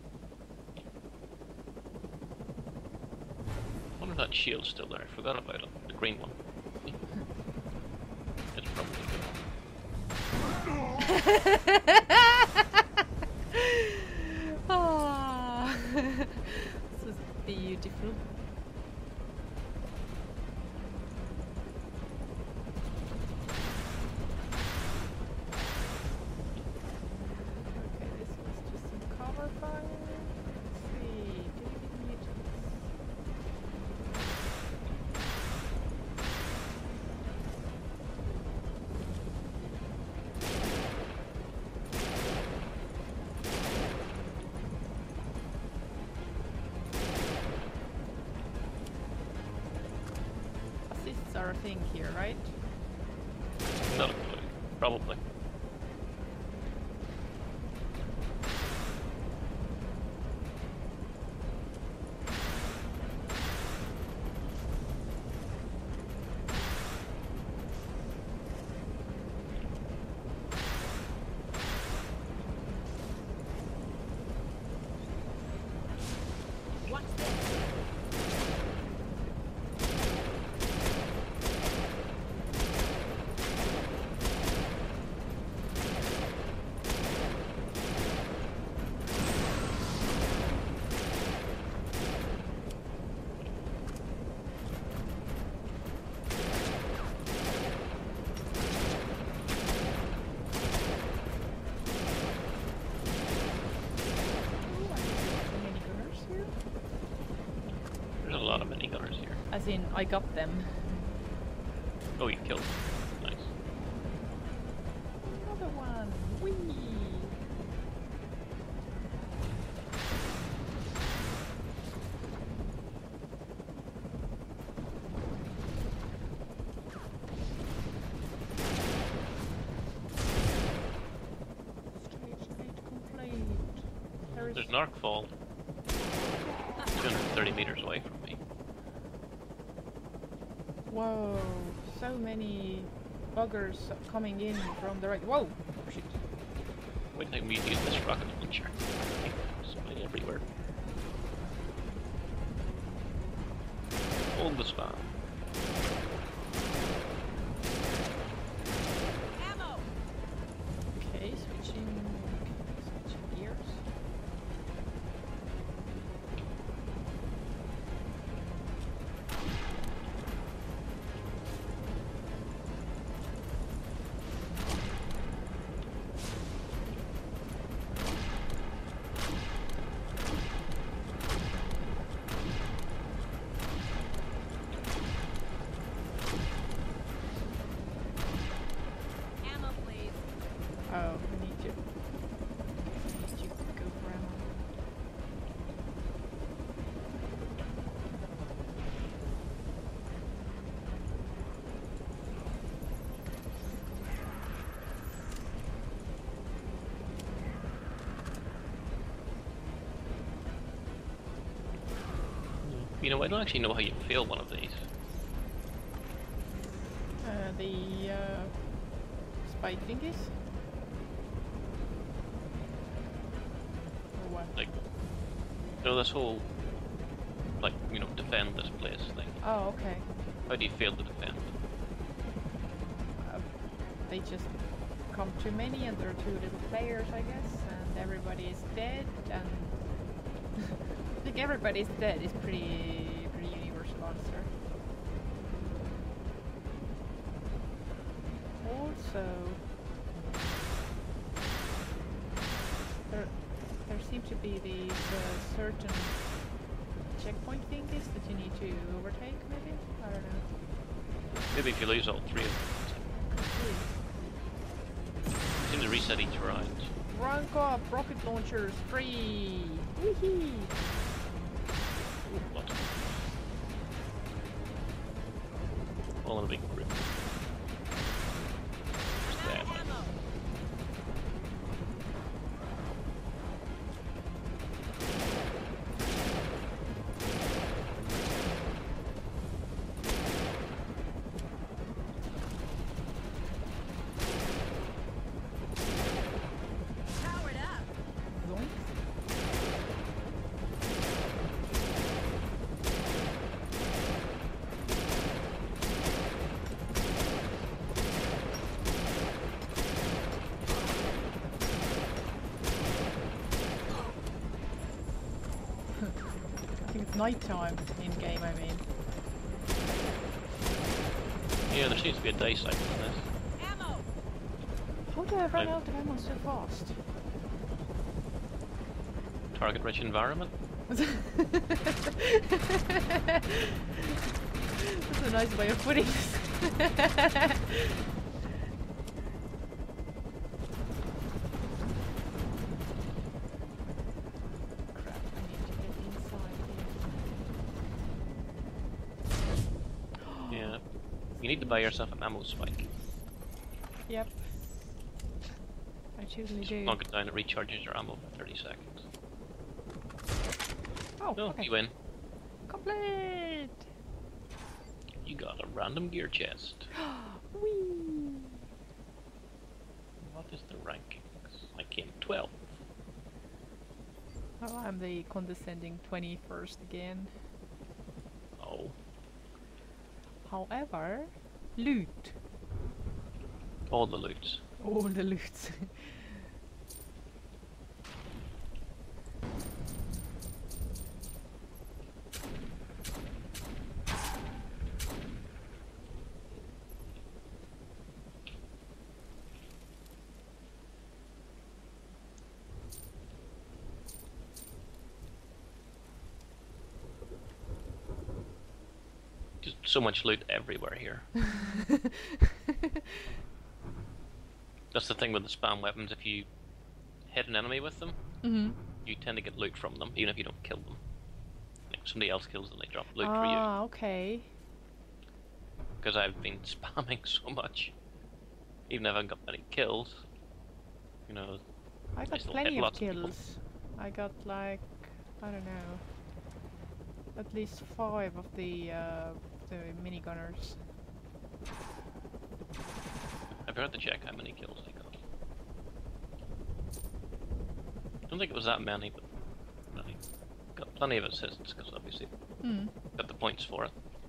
I wonder if that shield's still there. I forgot about it. The green one. It's probably good. Ah, this is beautiful. Okay, this was just some cover fire. Let's see. Do we get mutants? Assists are a thing here, right? Not a clue. Probably. What's this? Ooh, I see so many gunners here. There's a lot of minigunners here. As in, I got them. Oh, you killed them. Nice. Another one. Whee! Stage 8 complete. There is There's Narcfall. 230 meters away from me. Whoa, so many buggers coming in from the right. Whoa! Oh, shit. Wait till we use this rocket launcher. Split everywhere. Hold the spam. Okay, switching gears. Oh, I need to go for ammo. You know, I don't actually know how you feel one of these. The spike thingies? Or what? Like, you know, this whole, like, you know, defend this place thing. Oh, okay. How do you feel to defend? They just come too many and there are too little players, I guess, and everybody is dead, and I think everybody's dead is pretty universal answer. Also, there seem to be these certain checkpoint thingies that you need to overtake, maybe? I don't know. Maybe if you lose all three of them. Seem to reset each round. Rank up! Rocket launchers free! Wee-hee! Ooh, what? All in a big group. Stab. Zoink. I think it's night time in game, I mean. Yeah, there seems to be a day cycle in this. How do I run Right. out of ammo so fast? Target-rich environment. That's a nice way of putting this. Crap, I need to get inside here. Yeah. You need to buy yourself an ammo spike. Yep. I choosily Just do. knock it down, it recharges your ammo for 30 seconds. Oh, No, okay. you win. Complete! You got a random gear chest. Whee! What is the rankings? I came 12. Oh, I'm the condescending 21st again. Oh. However, loot. All the loots. All the loot. Just so much loot everywhere here. That's the thing with the spam weapons, if you hit an enemy with them, Mm-hmm. you tend to get loot from them, even if you don't kill them. Like, if somebody else kills them, they drop loot for Ah, okay. you. Because I've been spamming so much. Even if I haven't got many kills, you know, I got still plenty hit of lots of people. kills. I got like, I don't know, at least 5 of the minigunners. I forgot to check how many kills I got. I don't think it was that many, but I got plenty of assists because obviously got the points for it.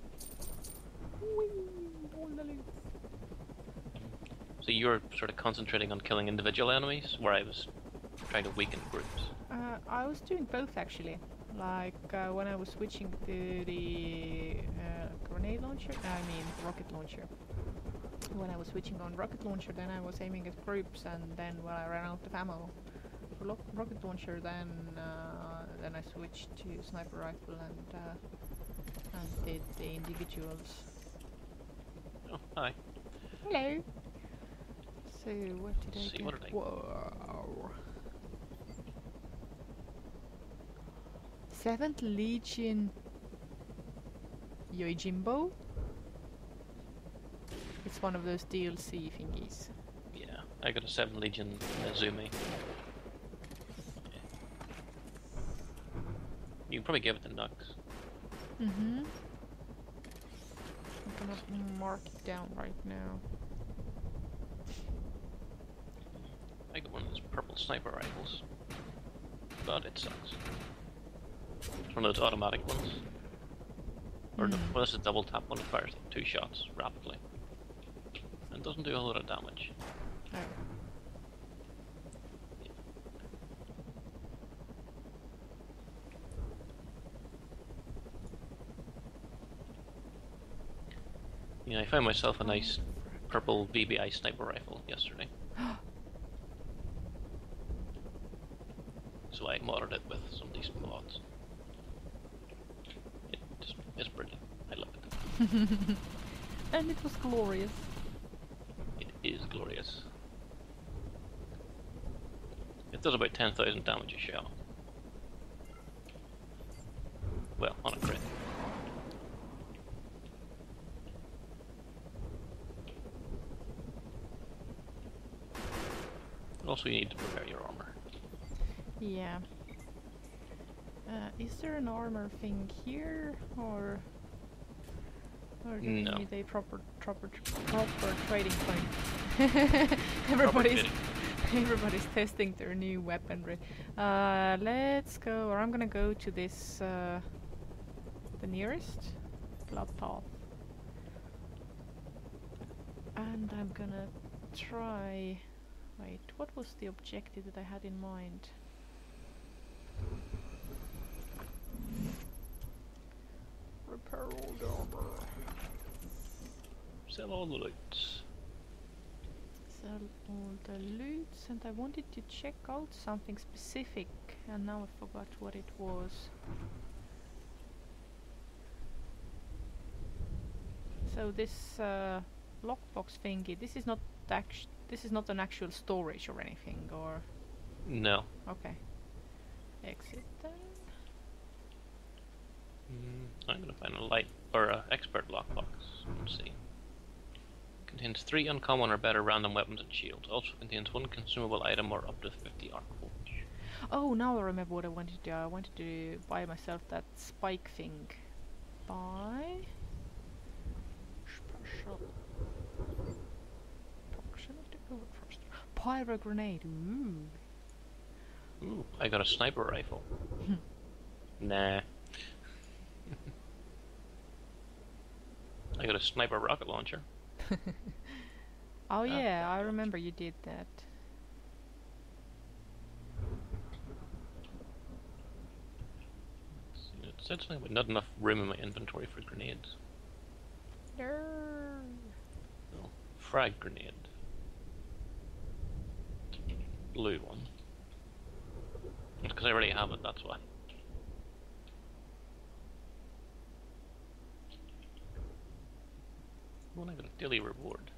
So you were sort of concentrating on killing individual enemies, where I was trying to weaken groups. I was doing both actually. Like when I was switching to the grenade launcher, I mean rocket launcher. When I was switching on rocket launcher, then I was aiming at groups, and then when I ran out of ammo for rocket launcher, then I switched to sniper rifle and did the individuals. Oh, hi. Hello. So what did I See, get? what did I- Whoa. 7th Legion Yojimbo. It's one of those DLC thingies. Yeah, I got a 7 Legion Azumi. You can probably give it to Knux. Mm-hmm. I'm gonna mark it down right now. I got one of those purple sniper rifles. But it sucks. It's one of those automatic ones. Or well, this is a double tap one, it fires like 2 shots rapidly. And doesn't do a whole lot of damage. Oh. Yeah, I found myself a nice purple VBI sniper rifle yesterday. So I modded it with some decent mods. It's brilliant. I love it. And it was glorious. It is glorious. It does about 10,000 damage a shot. Well, on a crit. Also, you need to prepare your armor. Yeah. Is there an armor thing here, or do we No. need a proper trading point? Everybody's testing their new weaponry. Let's go, or I'm gonna go to this the nearest blood path, and I'm gonna try. Wait, what was the objective that I had in mind? Repair all the armor. Sell all the loots. Sell all the loots, and I wanted to check out something specific, and now I forgot what it was. So this lockbox thingy, this is not an actual storage or anything, or No. okay. Exit then. I'm gonna find a light or a expert lockbox. Let's see. Contains 3 uncommon or better random weapons and shields. Also contains 1 consumable item or up to 50 arc bolts. Oh, now I remember what I wanted to do. I wanted to buy myself that spike thing. Buy special proximity overthrust. Pyro grenade. Ooh. Ooh, I got a sniper rifle. Nah. I got a sniper rocket launcher. Oh yeah, I remember you did that. It's actually not enough room in my inventory for grenades. No. No. Frag grenade. Blue one. It's because I already have it, that's why. Well, I got a daily reward.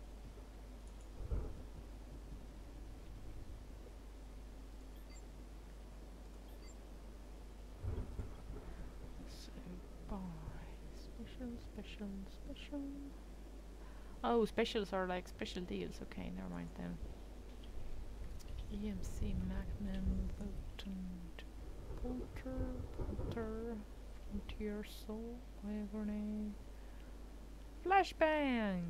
So buy special. Oh, specials are like special deals. Okay, never mind then. EMC Magnum Potent Bolter. Into your soul, fire grenade. Flashbang!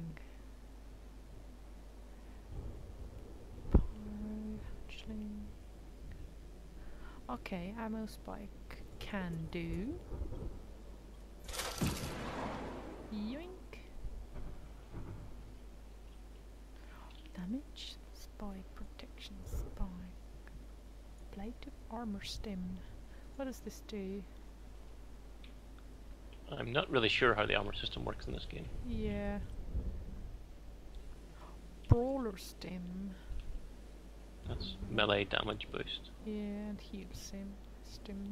Actually. Okay, ammo spike can do. Yoink! Damage spike, protection spike. Plate of armor stem. What does this do? I'm not really sure how the armor system works in this game. Yeah. Brawler stem. That's melee damage boost. Yeah, and heal stem.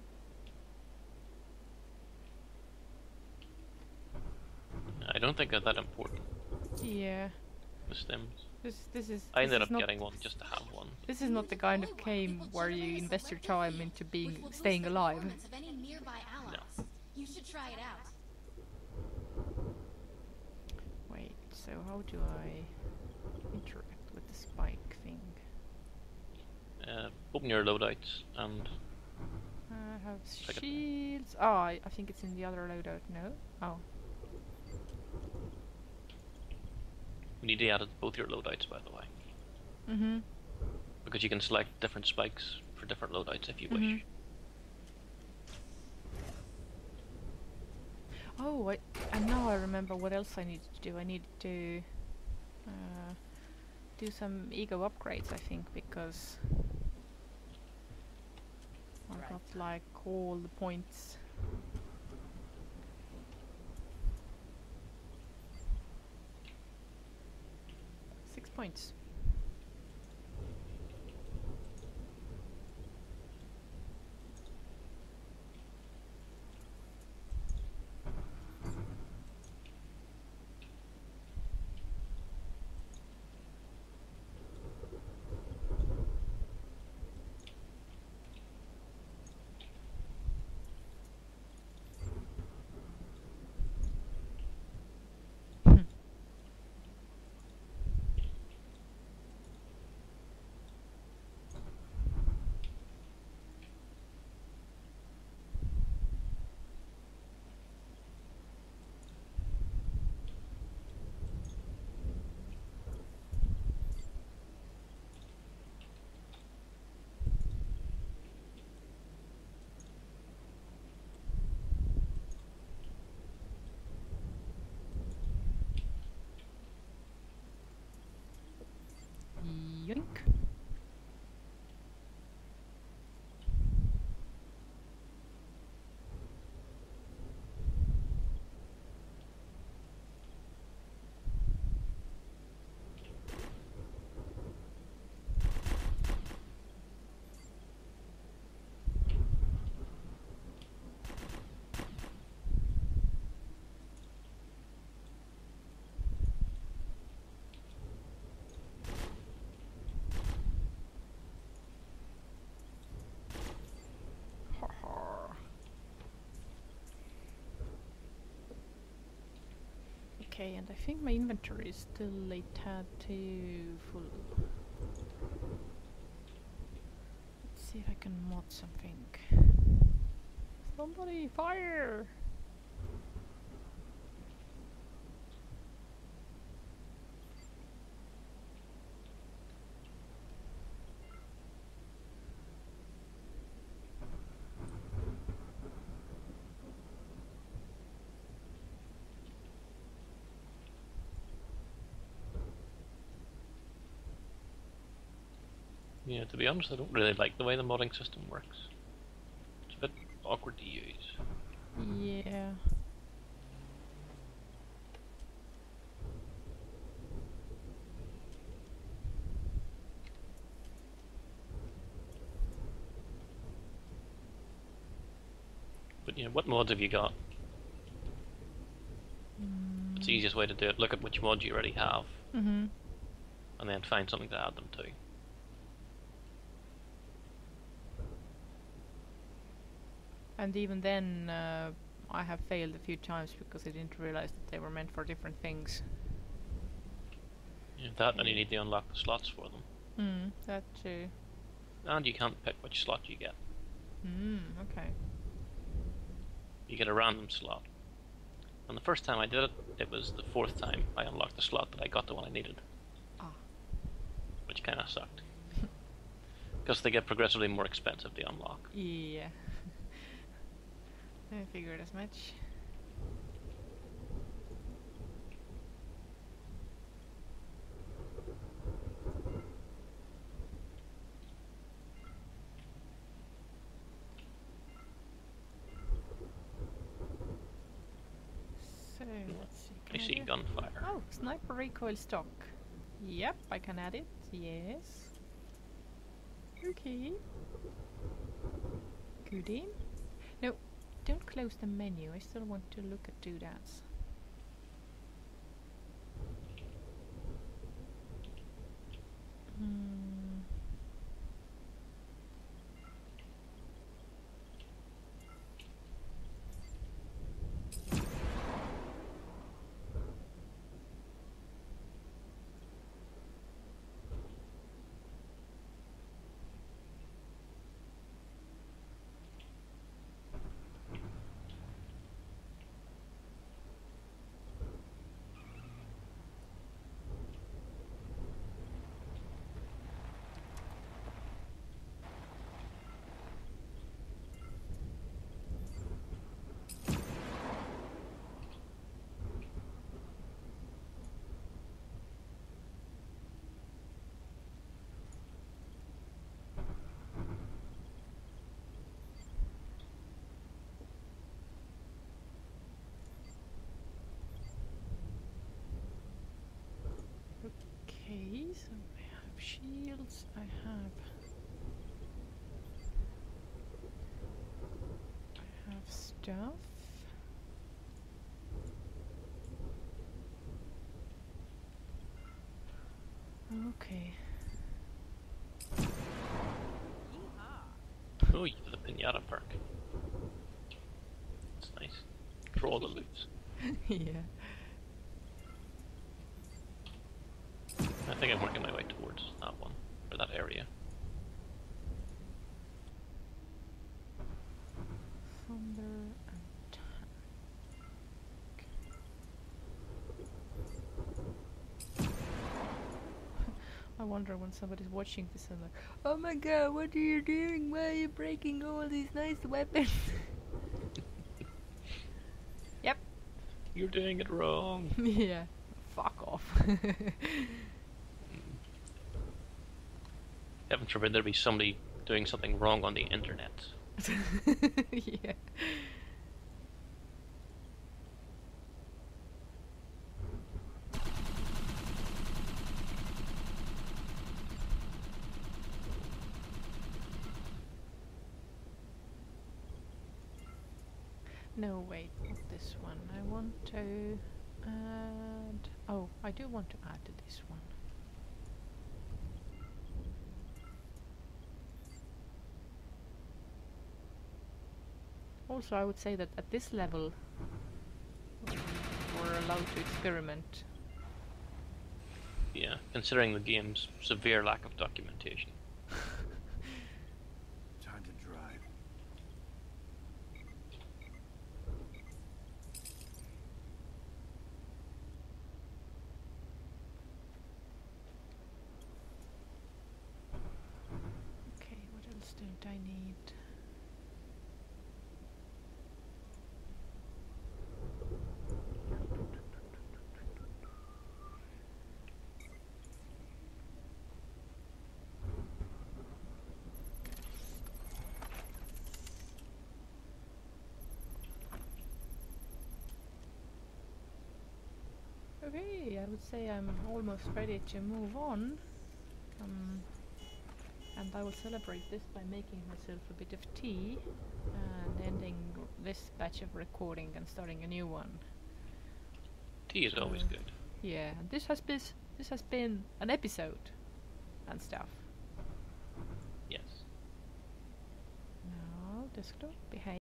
I don't think they're that important, Yeah. the stems. This is. I this ended is up not, getting one just to have one. This is not the kind of game where you invest your time into staying alive. Of any nearby allies. You should try it out. Wait, so how do I interact with the spike thing? Open your loadouts and I have Pick it. shields. Oh, I think it's in the other loadout. No. Oh. we need to add it to both your loadouts, by the way, Mm-hmm. because you can select different spikes for different loadouts if you wish. Mhm. Oh, and now I remember what else I needed to do. I needed to do some ego upgrades, I think, because I got like all the points. Six points. Yoink. Okay, and I think my inventory is still a tad too full. Let's see if I can mod something. Somebody fire! Yeah, to be honest, I don't really like the way the modding system works. It's a bit awkward to use. Yeah. But yeah, what mods have you got? It's the easiest way to do it. Look at which mods you already have, Mm-hmm. and then find something to add them to. And even then, I have failed a few times because I didn't realize that they were meant for different things. Yeah, that, and you need to unlock the slots for them. That too. And you can't pick which slot you get. Okay. you get a random slot. And the first time I did it, it was the 4th time I unlocked the slot that I got the one I needed. Ah. Which kind of sucked. Because they get progressively more expensive to unlock. Yeah. I figured as much. So let's see. I see gunfire. Oh, sniper recoil stock. Yep, I can add it. Yes. Okay. Goodie. No, don't close the menu. I still want to look at doodads. Okay, so I have shields, I have stuff. Okay. Oh, you did the pinata perk. That's nice. For all the loot. Yeah. I think I'm working my way towards that one, or that area. Thunder and tank. I wonder when somebody's watching this and like, oh my god, what are you doing? Why are you breaking all these nice weapons? Yep. You're doing it wrong. Yeah. Fuck off. Heaven forbid there be somebody doing something wrong on the internet. Yeah. No, wait, not this one. I want to add... Oh, I do want to add to this one. Also, I would say that at this level, we're allowed to experiment. Yeah, considering the game's severe lack of documentation. Time to drive. Okay, what else don't I need? Okay, I would say I'm almost ready to move on. And I will celebrate this by making myself a bit of tea and ending this batch of recording and starting a new one. Tea is always good. Yeah, and this has been an episode and stuff. Yes. Now, desktop, behave.